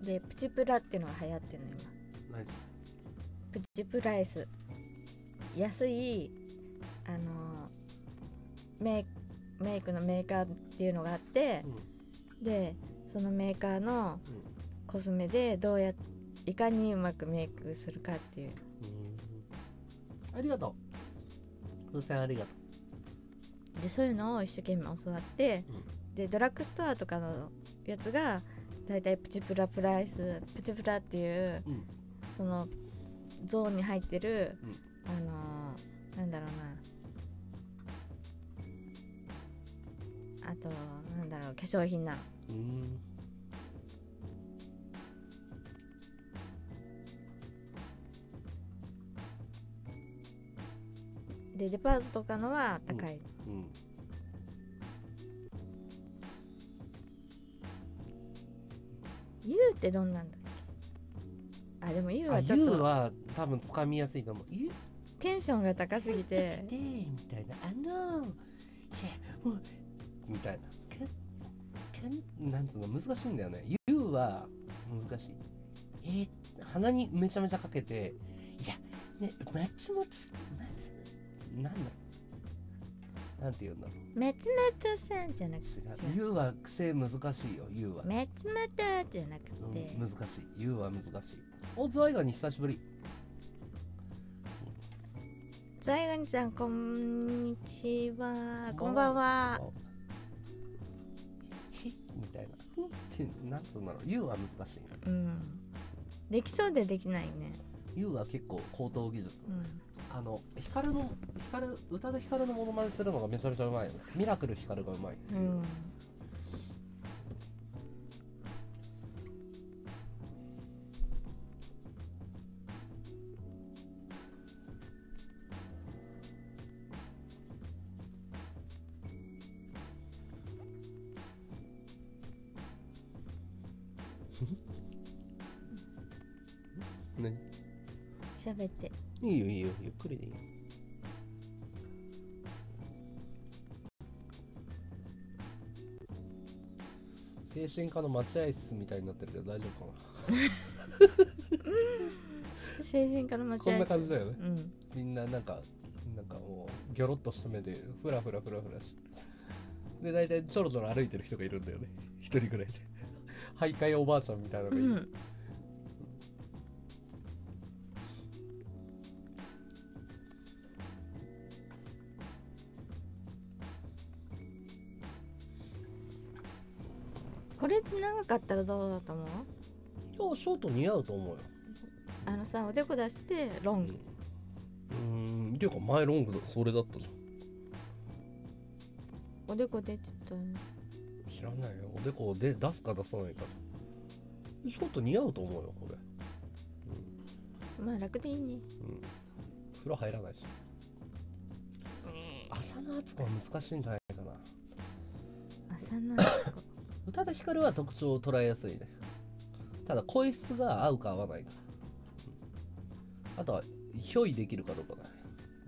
でプチプラっていうのが流行ってるの今。 ナイス。 プチプライス、安いあのメイクメイクのメーカーっていうのがあって、うん、でそのメーカーのコスメでどうやいかにうまくメイクするかっていう。 うん、ありがとう。風船ありがとう。でそういうのを一生懸命教わって、うん、でドラッグストアとかのやつがだいたいプチプラプライスプチプラっていう、うん、そのゾーンに入ってる、うん、あのー、なんだろうな、あとなんだろう化粧品なの。うん、でデパートとかのは高い。うんうん、ユーってどんなんだっけ。あでもユーはちょっと。 ユーは多分つかみやすいと思う。 テンションが高すぎて。 でみたいなあのー、みたいな。けけんなんつうの難しいんだよね。ユーは難しい。えー、鼻にめちゃめちゃかけて、いやね松本なんだなんて言うんだろう。 松本さんじゃなくて。 ユーは癖難しいよ。ユーは。 松本じゃなくて、 うん、難しい。ユーは難しい。おズワイガニ久しぶり。 ズワイガニさんこんにちは。こんばんは。 ひみたいな。ってなんつうんだろう。ユーは難しい。 うん。できそうでできないね。 ユーは結構高等技術。うん、あのヒカルのヒカル宇多田ヒカルのモノマネするのがめちゃめちゃうまいよね。ミラクルヒカルがうまい。うん。何？ 喋って。 いいよいいよ、ゆっくりでいいよ。精神科の待合室みたいになってるけど大丈夫かな。 精神科の待合室。 こんな感じだよね。うん、みんななんかなんかもうギョロッとした目でフラフラフラフラしてで大体ちょろちょろ歩いてる人がいるんだよね。一人ぐらいで徘徊おばあちゃんみたいなのがいる。うん、 これって長かったらどうだと思う？ いやショート似合うと思うよ。 あのさおでこ出してロング。 うーんっていうか前ロングだそれだったじゃん。おでこ出てた。 知らないよ。おでこで出すか出さないか。ショート似合うと思うよこれ。 うん、まあ楽でいいね。うん。 風呂入らないし。朝の暑子は難しいんじゃないかな。 朝の暑子。 宇多田ヒカルは特徴を捉えやすいね。ただ声質が合うか合わないか。あとはひょいできるかどうかだね。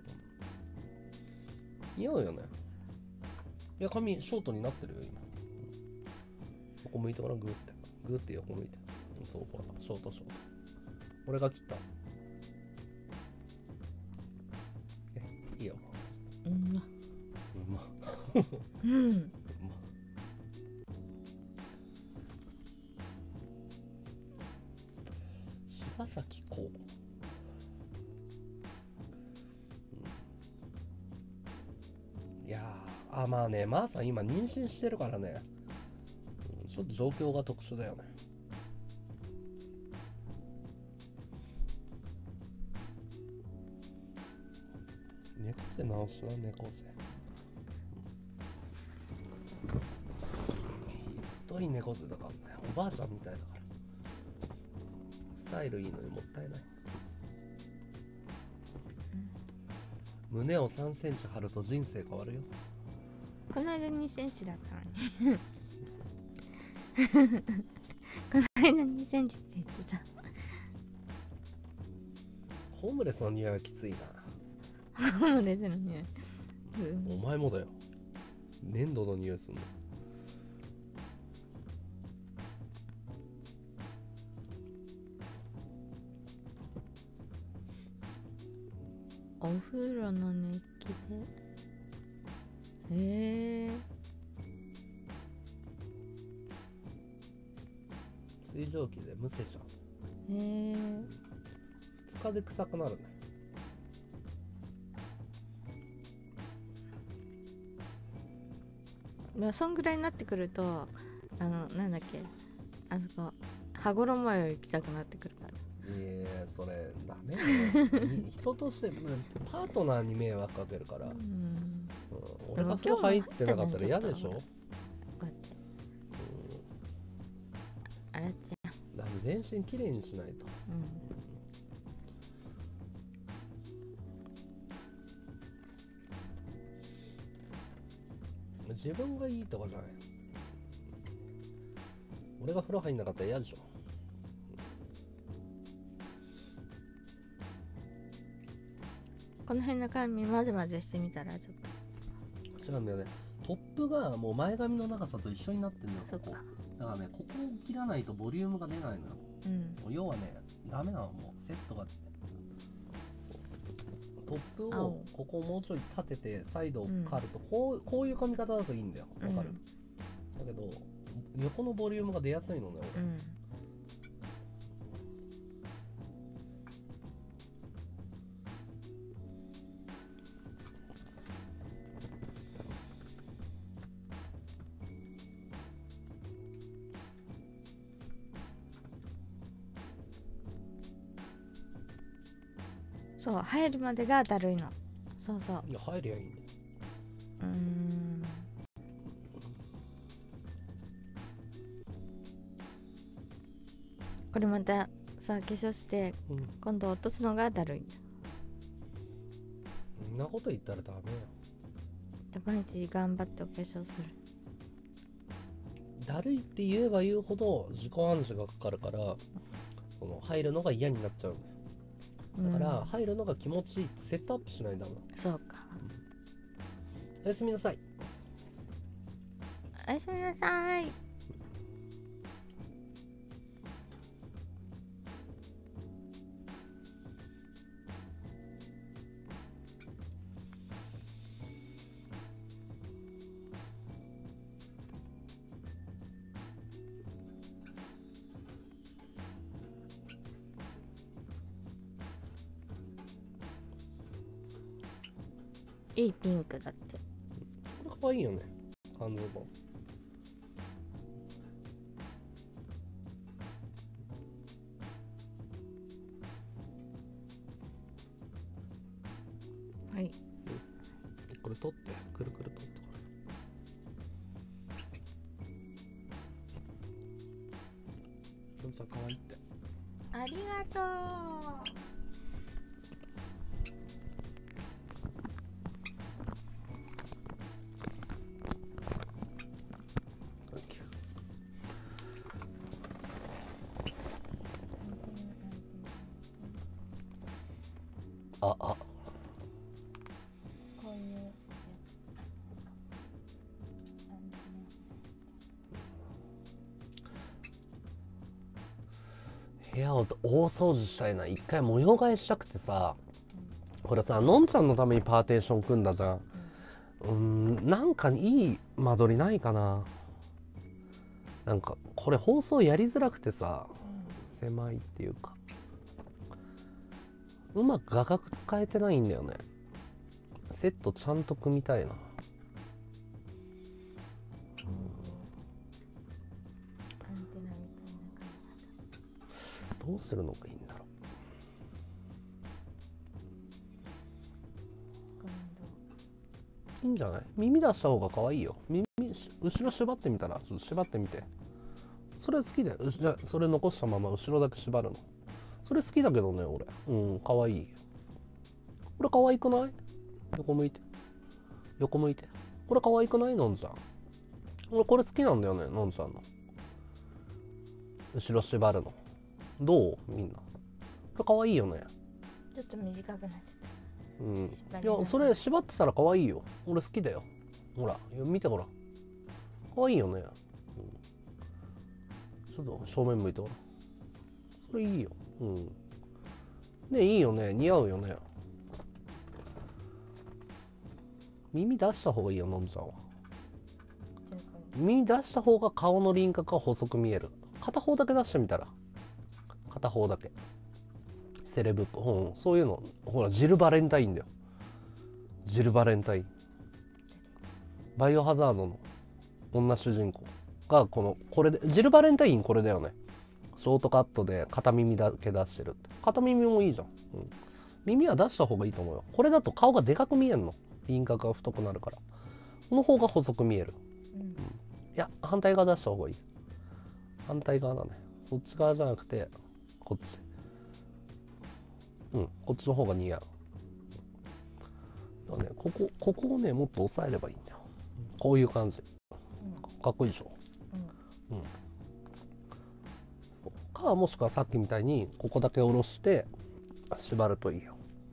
似合うよね。いや髪ショートになってるよ今。横向いてごらん。グーってグーって横向いて。そうほらショートショート。俺が切った。えいいよ。 うん。 うま。 うん。 柴咲コウ、うん、いやーあまあねまーさん今妊娠してるからね、うん、ちょっと状況が特殊だよね。猫背直すな猫背、ひどい猫背だからね。おばあちゃんみたいだからスタイルいいのにもったいない。胸をさんセンチ張ると人生変わるよ。 この間にセンチだったのにこの間にセンチって言ってた。 ホームレスの匂いはきついな。 ホームレスの匂い、 うん、お前もだよ。粘土の匂いすんの。 お風呂の熱気で。へえ。 水蒸気でむせちゃう。 へえ。 ふつかで臭くなるね。 まあそんぐらいになってくると、あのなんだっけ、あそこ羽衣よ行きたくなってくるから。 いやそれダメだよ。人としてパートナーに迷惑かけるから、うん、 うん、 俺が風呂入ってなかったら嫌でしょ。 こうやって、うん、洗っちゃう。 だから全身きれいにしないと、うん、自分がいいとかじゃない。俺が風呂入んなかったら嫌でしょ。 この辺の髪混ぜ混ぜしてみたらちょっと違うんだよね。トップがもう前髪の長さと一緒になってるんだよ。 そっか。 だからね、ここを切らないとボリュームが出ないのよ。うん、要はね、ダメなの。もうセットがトップをここをもうちょい立ててサイドを刈ると、こう、こういう髪型だといいんだよ。わかる、うん、だけど横のボリュームが出やすいのね、俺。うん、 そう、入るまでがだるいの。そうそう。 いや、入りゃいいんだよ。 うーん。これまたさ、化粧して、うん、今度落とすのがだるいんだ。 そんなこと言ったらダメよ。 毎日頑張ってお化粧する。 だるいって言えば言うほど自己暗示がかかるから、その入るのが嫌になっちゃう。だから入るのが気持ちいいってセットアップしないとダメ。 そうか、 うん、おやすみなさい。 おやすみなさい。いいピンクだって。 これかわいいよね、感動版。 はい、うん、 これ取ってくるくる取って、これのんちゃんかわいいって。 ありがとう。 ああ、こういう部屋を大掃除したいな。一回模様替えしたくてさ、これさ、のんちゃんのためにパーテーション組んだじゃん。うん、なんかいい間取りないかな。なんかこれ放送やりづらくてさ、狭いっていうか、うまく画角使えてないんだよね。セットちゃんと組みたいな。どうするのがいいんだろう。いいんじゃない？耳出した方が可愛いよ。耳後ろ縛ってみたら、ちょっと縛ってみて。それ好きだよ。じゃあそれ残したまま後ろだけ縛るの。それ好きだけどね、俺。うん、可愛い。これ可愛くない？横向いて。横向いて。これ可愛くない？のんちゃん。俺これ好きなんだよね、のんちゃんの。後ろ縛るの。どう？みんな。これ可愛いよね。 ちょっと短くなっちゃった。 うん。いや、それ縛ってたら可愛いよ。俺好きだよ。ほら、見てほら。可愛いよね。うん、ちょっと正面向いてほら。それいいよ。うん。ね、いいよね。似合うよね。 耳出した方がいいよ、のんちゃんは。 全然耳出した方が顔の輪郭が細く見える。片方だけ出してみたら。片方だけ。セレブっぽい、うん、そういうの。ほら、ジル・バレンタインだよ。ジル・バレンタイン。バイオハザードの女主人公がこのこれで、ジル・バレンタインこれだよね。ショートカットで片耳だけ出してるって。片耳もいいじゃん、うん、耳は出した方がいいと思うよ。これだと顔がでかく見えるの。輪郭が太くなるから。この方が細く見える、 うん、 うん、いや反対側出した方がいい。反対側だね。そっち側じゃなくてこっち。うん、こっちの方が似合う。だからね、ここここをねもっと押さえればいいんだよ。こういう感じ、かっこいいでしょ、うんうん、そうか、もしくはさっきみたいにここだけ下ろして縛るといいよ、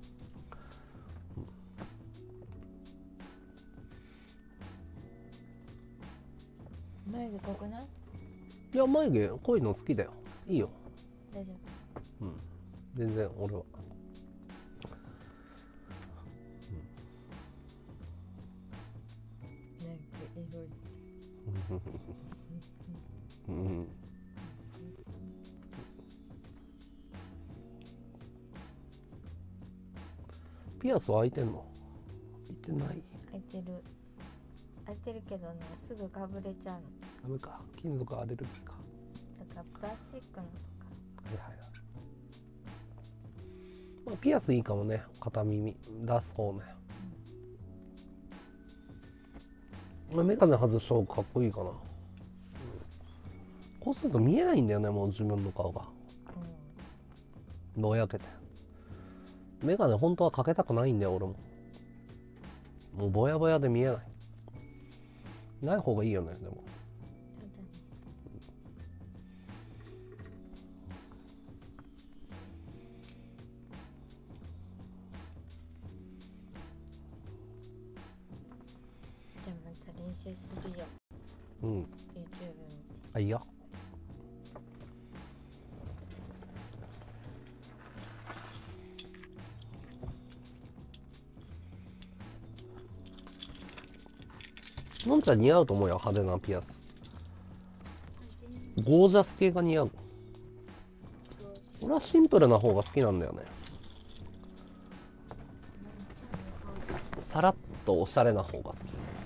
うん、眉毛濃くない？ いや眉毛濃いの好きだよ。いいよ、 大丈夫。 うん、全然俺は、うん、うん、ピアスは開いてんの？開いてない。 開いてる開いてるけどね、すぐかぶれちゃうの。 ダメか、金属アレルギーか。 だからプラスチックのとか。 はいはいはい。まあ、ピアスいいかもね。片耳出す方ね、うん、メガネ外した方がかっこいいかな、うん、こうすると見えないんだよね、もう自分の顔が、うん、ぼやけて。メガネ本当はかけたくないんだよ俺も。もうぼやぼやで見えない。ない方がいいよね。でもじゃあまた練習するよ。 うん。 YouTube 見て。 あ、いいや。のんちゃん似合うと思うよ、派手なピアス。ゴージャス系が似合う。俺はシンプルな方が好きなんだよね。さらっとおしゃれな方が好き。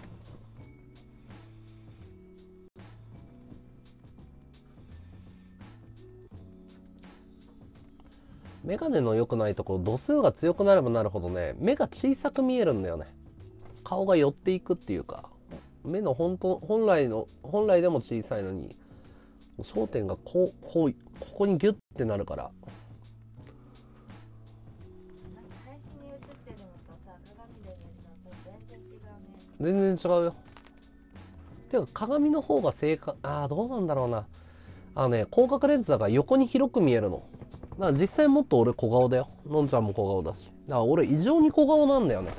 メガネの良くないところ、度数が強くなればなるほどね、目が小さく見えるんだよね。顔が寄っていくっていうか、目の本当本来の本来でも小さいのに焦点がこうこうここにギュッてなるから。 なんか配信に映ってるのとさ、鏡で見るのと全然違うね。 全然違うよ。てか鏡の方が正確。ああ、どうなんだろうな。あのね、広角レンズだから横に広く見えるの。だから実際もっと俺小顔だよ。のんちゃんも小顔だし。だから俺異常に小顔なんだよね。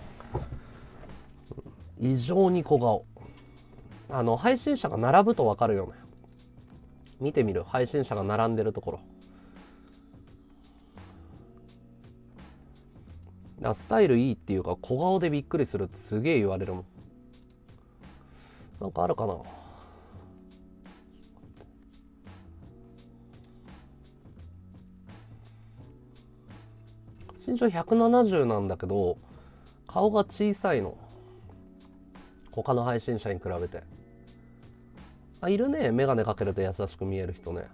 異常に小顔。あの配信者が並ぶと分かるよね。見てみる、配信者が並んでるところ。だからスタイルいいっていうか小顔でびっくりするってすげえ言われるもん。なんかあるかな。身長ひゃくななじゅうなんだけど顔が小さいの。他の配信者に比べて。あ、いるね、メガネかけると優しく見える人ね。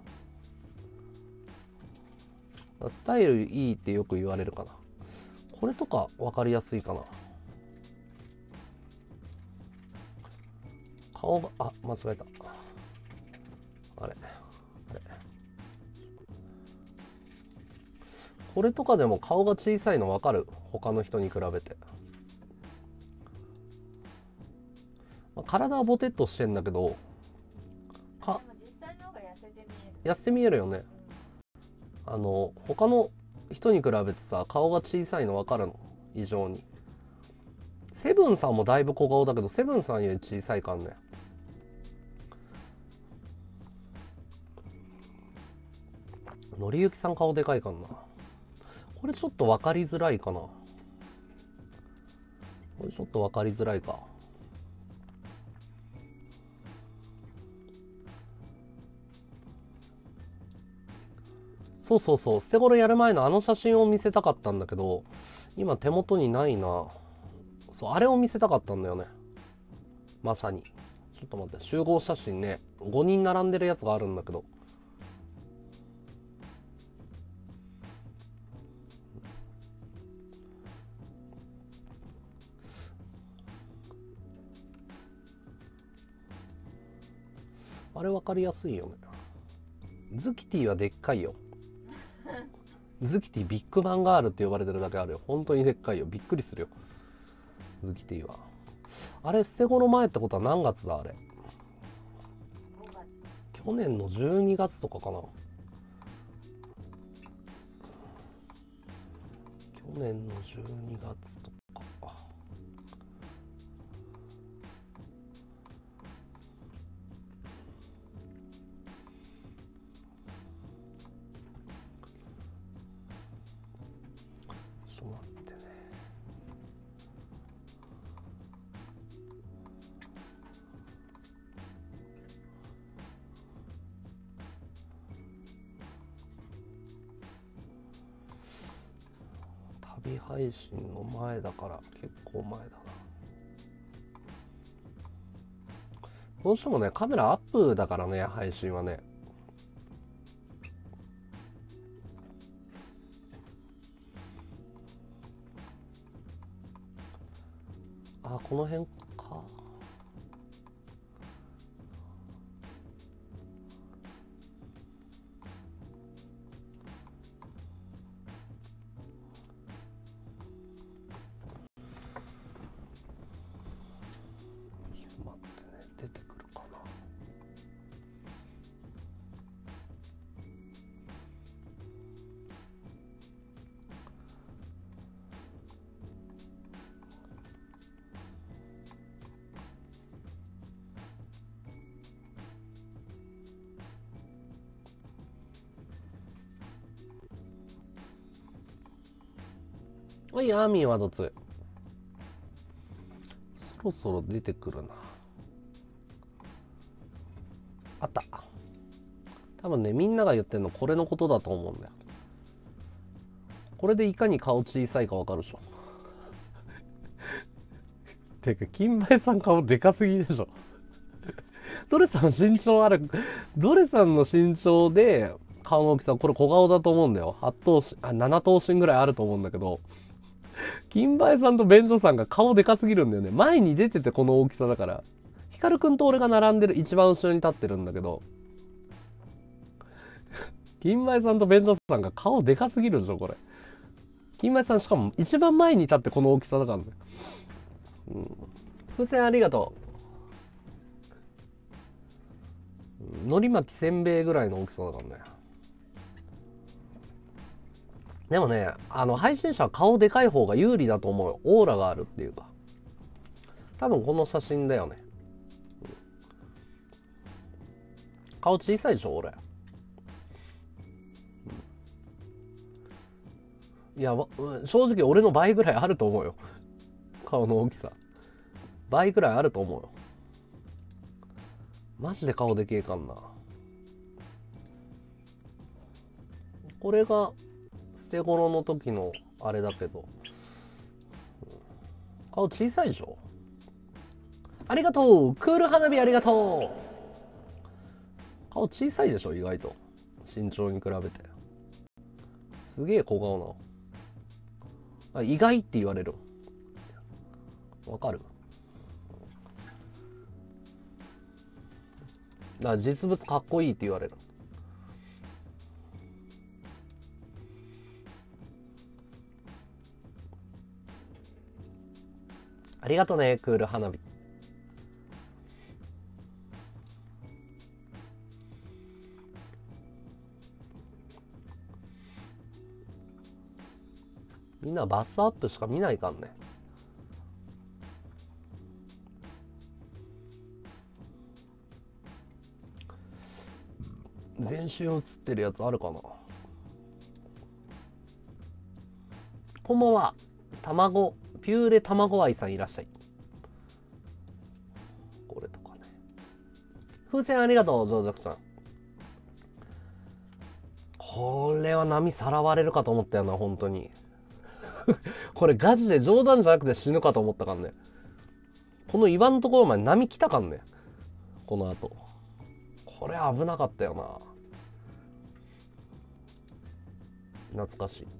スタイルいいってよく言われるかな。これとか分かりやすいかな。顔が、あ、間違えた。あれ、あれ。これとかでも顔が小さいの分かる。他の人に比べて。体はボテッとしてんだけど、か痩せて見えるよね。あの他の人に比べてさ、顔が小さいの分かるの、異常に。セブンさんもだいぶ小顔だけど、セブンさんより小さいからね。のりゆきさん顔でかいかな。これちょっと分かりづらいかな。 これちょっと分かりづらいか。そうそうそう、捨て頃やる前のあの写真を見せたかったんだけど、今手元にないな。そう、あれを見せたかったんだよね。まさに。ちょっと待って、集合写真ね、ごにん並んでるやつがあるんだけど。あれ分かりやすいよね。ズキティはでっかいよ。ズキティビッグバンガールって呼ばれてるだけあるよ。本当にでっかいよ。びっくりするよ。ズキティは。あれ、捨て頃前ってことは何月だあれ。去年のじゅうにがつとかかな。去年のじゅうにがつとか。ちょっと待ってね。旅配信の前だから結構前だな。どうしてもね、カメラアップだからね、配信はね。あ、この辺か。出てくるかな。おい、アーミーはどつ。そろそろ出てくるな。あった。多分ね、みんなが言ってるのこれのことだと思うんだよ。これでいかに顔小さいかわかるでしょ。てか、金梅さん顔でかすぎでしょ。ドレさん身長ある、ドレさんの身長で顔の大きさ、これ小顔だと思うんだよ。はち頭身、あ、なな頭身ぐらいあると思うんだけど、金梅さんと便所さんが顔でかすぎるんだよね。前に出ててこの大きさだから。ヒカルくんと俺が並んでる一番後ろに立ってるんだけど、金梅さんと便所さんが顔でかすぎるでしょ、これ。金梅さんしかも一番前に立ってこの大きさだからね。うん。風船ありがとう。海苔巻きせんべいぐらいの大きさだからね。でもね、あの配信者は顔でかい方が有利だと思うよ。オーラがあるっていうか。多分この写真だよね。顔小さいでしょ、俺。いや、正直俺の倍ぐらいあると思うよ。顔の大きさ。倍ぐらいあると思うよ。マジで顔でけえかんな。これが捨て頃の時のあれだけど。顔小さいでしょ。ありがとう。クール花火ありがとう。顔小さいでしょ、意外と。身長に比べて。すげえ小顔な。あ、意外って言われる。わかる？だから実物かっこいいって言われる。ありがとね、クール花火。みんなバスアップしか見ないかんね。全身映ってるやつあるかな。こんばんは。卵ピューレ卵愛さんいらっしゃい。これとかね。風船ありがとう、ジョージャクさん。これは波さらわれるかと思ったよな、本当に。これガチで冗談じゃなくて死ぬかと思ったからね。この岩のところまで波来たかんね。この後。これ危なかったよな。懐かしい。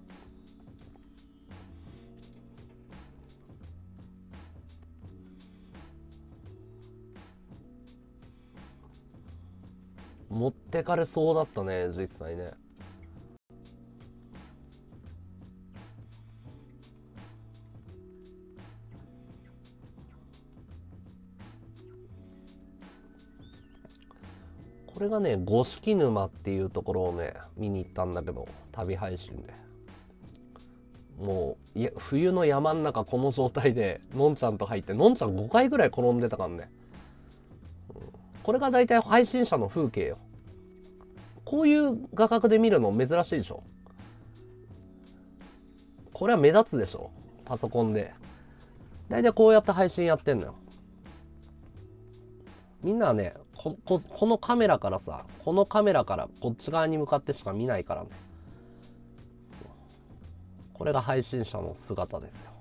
持ってかれそうだったね、実際ね。これがね、五色沼っていうところをね、見に行ったんだけど、旅配信で。もう、いや、冬の山ん中この状態で、のんちゃんと入って、のんちゃんごかいぐらい転んでたからね。うん、これが大体配信者の風景よ。こういう画角で見るの珍しいでしょ。これは目立つでしょ。パソコンで。大体こうやって配信やってんのよ。みんなはね、こ, こ, このカメラからさ、このカメラからこっち側に向かってしか見ないからね。これが配信者の姿ですよ。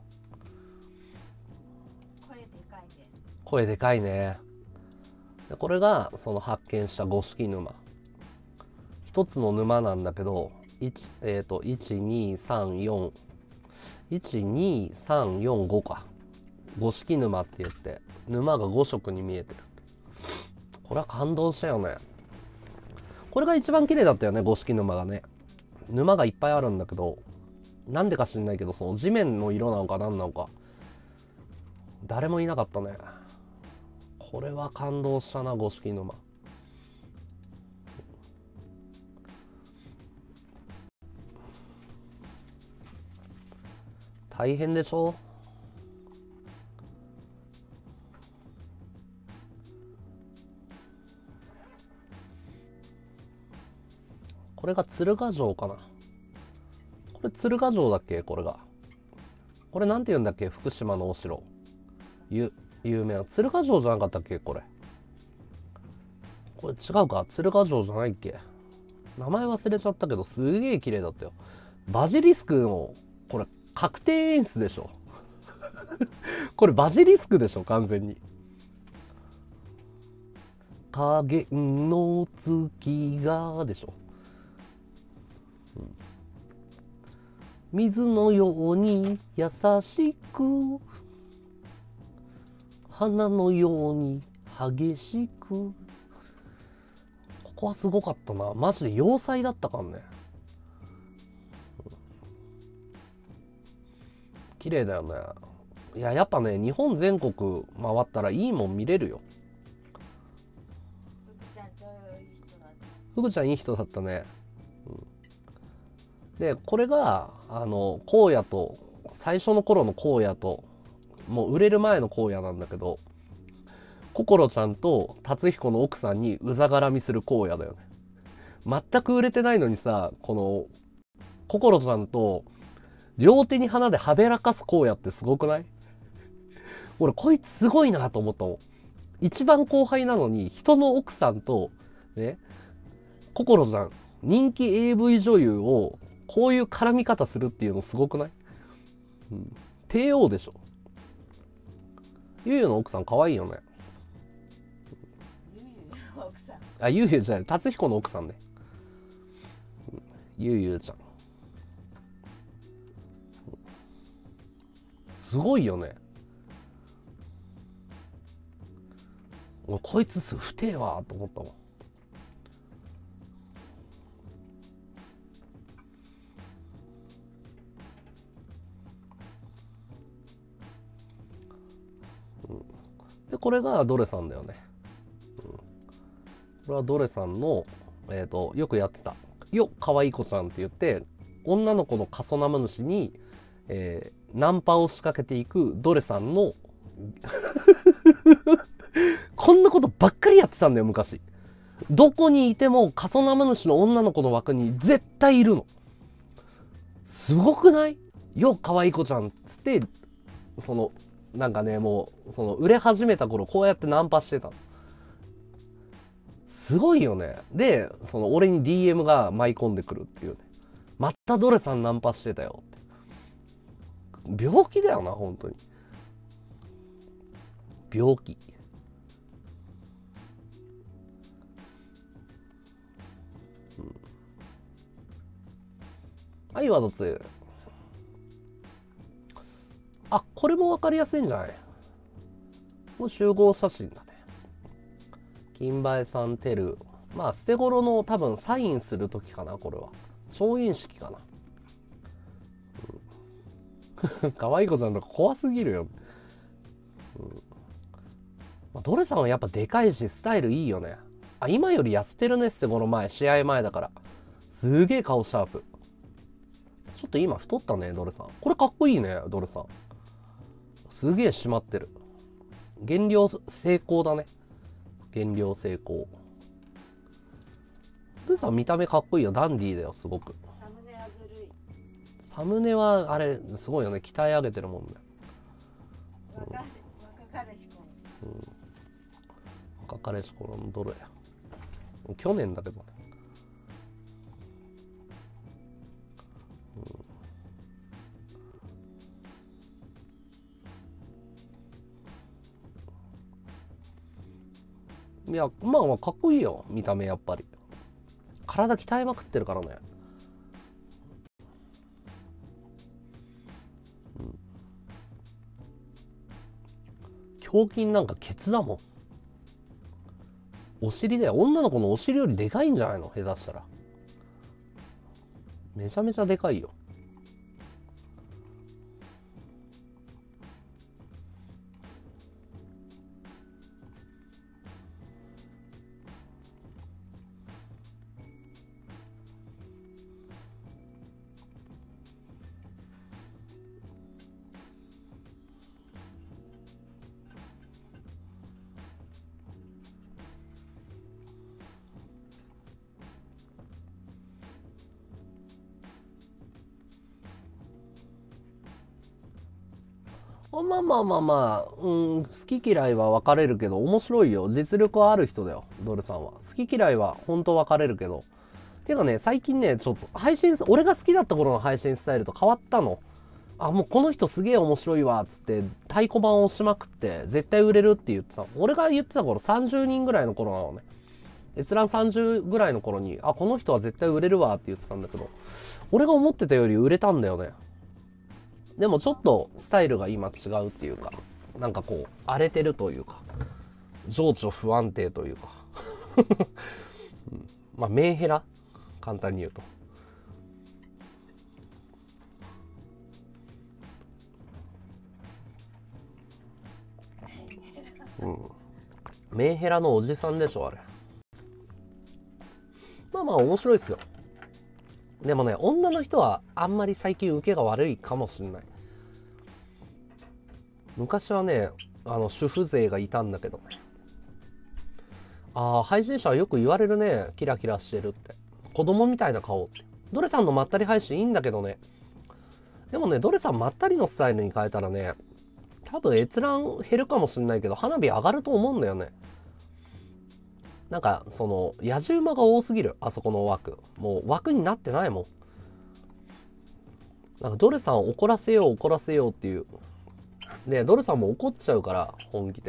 声でかいね。 声でかいね。でこれがその発見した五色沼。一つの沼なんだけど、いち、えっと、いち、に、さん、よん、いち、に、さん、よん、ごか。五色沼って言って、沼がご色に見えてる。これは感動したよね。これが一番綺麗だったよね、五色沼がね。沼がいっぱいあるんだけど、なんでか知んないけど、その地面の色なのか何なのか、誰もいなかったね。これは感動したな、五色沼。大変でしょ。これが鶴ヶ城かな。これ鶴ヶ城だっけ、これが。これなんて言うんだっけ、福島のお城。ゆ、有名な。鶴ヶ城じゃなかったっけ、これ。これ違うか、鶴ヶ城じゃないっけ。名前忘れちゃったけど、すげえ綺麗だったよ。バジリスクの、これ、確定演出でしょ。これバジリスクでしょ、完全に。影の月がでしょ。水のように優しく、花のように激しく。ここはすごかったな。マジで要塞だったからね。綺麗だよね。いや、やっぱね、日本全国回ったらいいもん見れるよ。ふぐちゃんいい人だったね。で、これが、あの、荒野と、最初の頃の荒野と、もう売れる前の荒野なんだけど、心ちゃんと達彦の奥さんにうざがらみする荒野だよね。全く売れてないのにさ、この、心ちゃんと、両手に花ではべらかす荒野ってすごくない？俺、こいつすごいなと思ったもん。一番後輩なのに、人の奥さんと、ね、心ちゃん、人気 エーブイ 女優を、こういう絡み方するっていうのすごくない？うん、帝王でしょ。ゆうゆうの奥さん可愛いよね。あ、ゆうゆうじゃない、達彦の奥さんね。うん、ゆうゆうちゃん。すごいよね。俺こいつ不定わと思ったもん。で、これがドレさんだよね。うん、これはドレさんの、えっと、よくやってた。よ、かわいい子ちゃんって言って、女の子の過疎生主に、えー、ナンパを仕掛けていくドレさんの、こんなことばっかりやってたんだよ、昔。どこにいても過疎生主の女の子の枠に絶対いるの。すごくない？よ、かわいい子ちゃんっつって、 そのなんかね、もうその売れ始めた頃こうやってナンパしてた。すごいよね。でその俺に ディーエム が舞い込んでくるっていうね。またドレさんナンパしてたよって。病気だよな本当に。病気。うん、はい、ワードツー。あ、これも分かりやすいんじゃない？もう集合写真だね。金梅さん、テル。まあ、捨て頃の多分サインするときかな、これは。調印式かな。うん、可愛い子ちゃんとか怖すぎるよ。うん、まあ、ドレさんはやっぱでかいし、スタイルいいよね。あ、今より痩せてるね、捨て頃前、試合前だから。すげえ顔シャープ。ちょっと今太ったね、ドレさん。これかっこいいね、ドレさん。すげえ締まってる。減量成功だね。減量成功。ドレさん見た目かっこいいよ。ダンディーだよ、すごく。 サムネはずるい。 サムネはあれ、すごいよね。鍛え上げてるもんね。 若彼氏子。 うん。若彼氏子のどれや。去年だけどね。いや、まあまあかっこいいよ、見た目やっぱり。体鍛えまくってるからね。うん。胸筋なんかケツだもん。お尻だよ。女の子のお尻よりでかいんじゃないの？下手したら。めちゃめちゃでかいよ。まあまあまあまあ、うん、好き嫌いは分かれるけど、面白いよ。実力はある人だよ、ドルさんは。好き嫌いは本当分かれるけど。てかね、最近ね、ちょっと配信、俺が好きだった頃の配信スタイルと変わったの。あ、もうこの人すげえ面白いわ、つって、太鼓判を押しまくって、絶対売れるって言ってた。俺が言ってた頃さんじゅうにんぐらいの頃なのね。閲覧さんじゅうぐらいの頃に、あ、この人は絶対売れるわって言ってたんだけど、俺が思ってたより売れたんだよね。でもちょっとスタイルが今違うっていうか、なんかこう荒れてるというか、情緒不安定というか、うん、まあメンヘラ、簡単に言うと。うん、メンヘラのおじさんでしょあれ。まあまあ面白いっすよ。でもね、女の人はあんまり最近受けが悪いかもしんない。昔はね、あの主婦勢がいたんだけどね。ああ、配信者はよく言われるね。キラキラしてるって。子供みたいな顔って。ドレさんのまったり配信いいんだけどね。でもね、ドレさんまったりのスタイルに変えたらね、多分閲覧減るかもしんないけど、花火上がると思うんだよね。なんか、その、野じ馬が多すぎる。あそこの枠。もう枠になってないもん。なんかドレさんを怒らせよう怒らせようっていう。で、ドレさんも怒っちゃうから、本気で。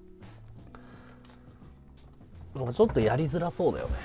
なんかちょっとやりづらそうだよね。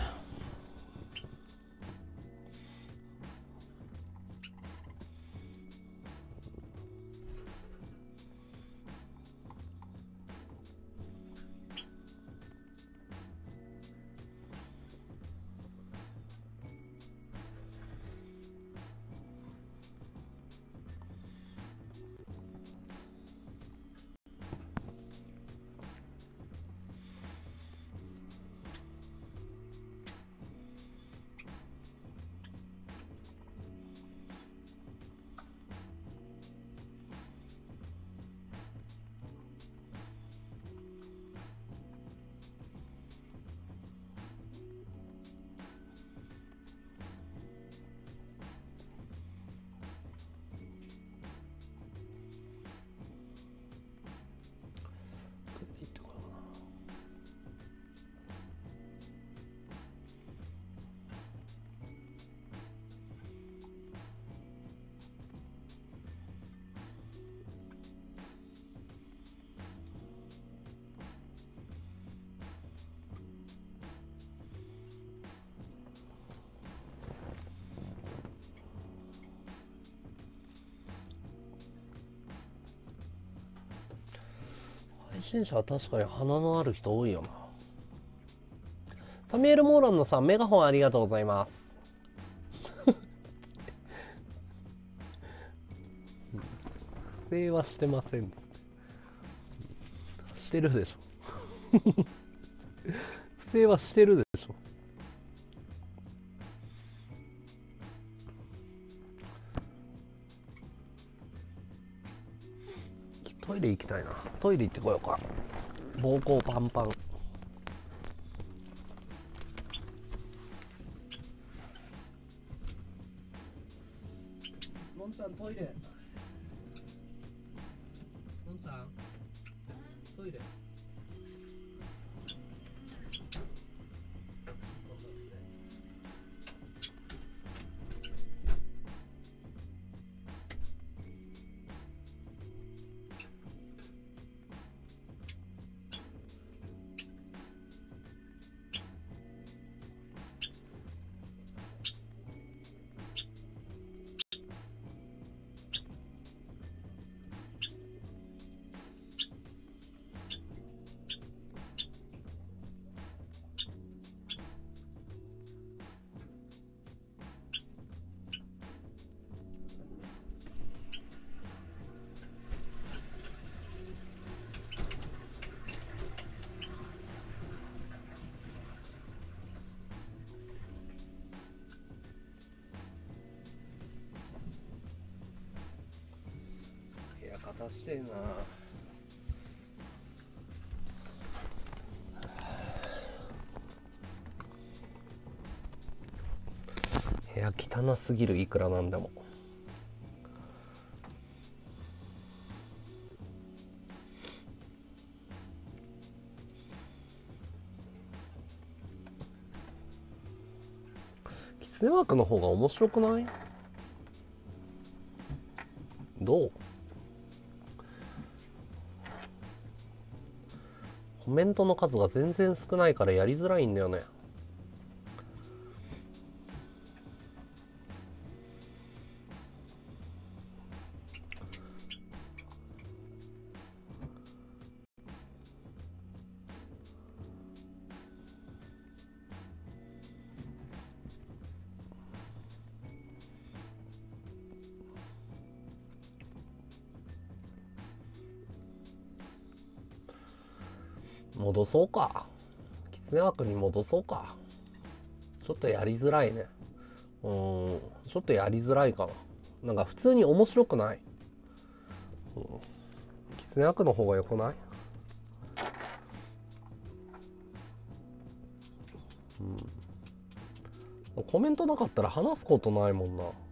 配信者は確かに鼻のある人多いよな。サミュエル・モーランドさん、メガホンありがとうございます。不正はしてません。してるでしょ。不正はしてるでしょ。トイレ行きたいな。トイレ行ってこようか。膀胱パンパン。のんちゃんトイレ。のんちゃんトイレ。片してえな。部屋汚すぎる、いくらなんでも。キツネワークの方が面白くない？どう？コメントの数が全然少ないからやりづらいんだよね。戻そうか。キツネ枠に戻そうか。ちょっとやりづらいね。うーん、ちょっとやりづらいかな。なんか普通に面白くない。うん、キツネ枠の方が良くない？うん。コメントなかったら話すことないもんな。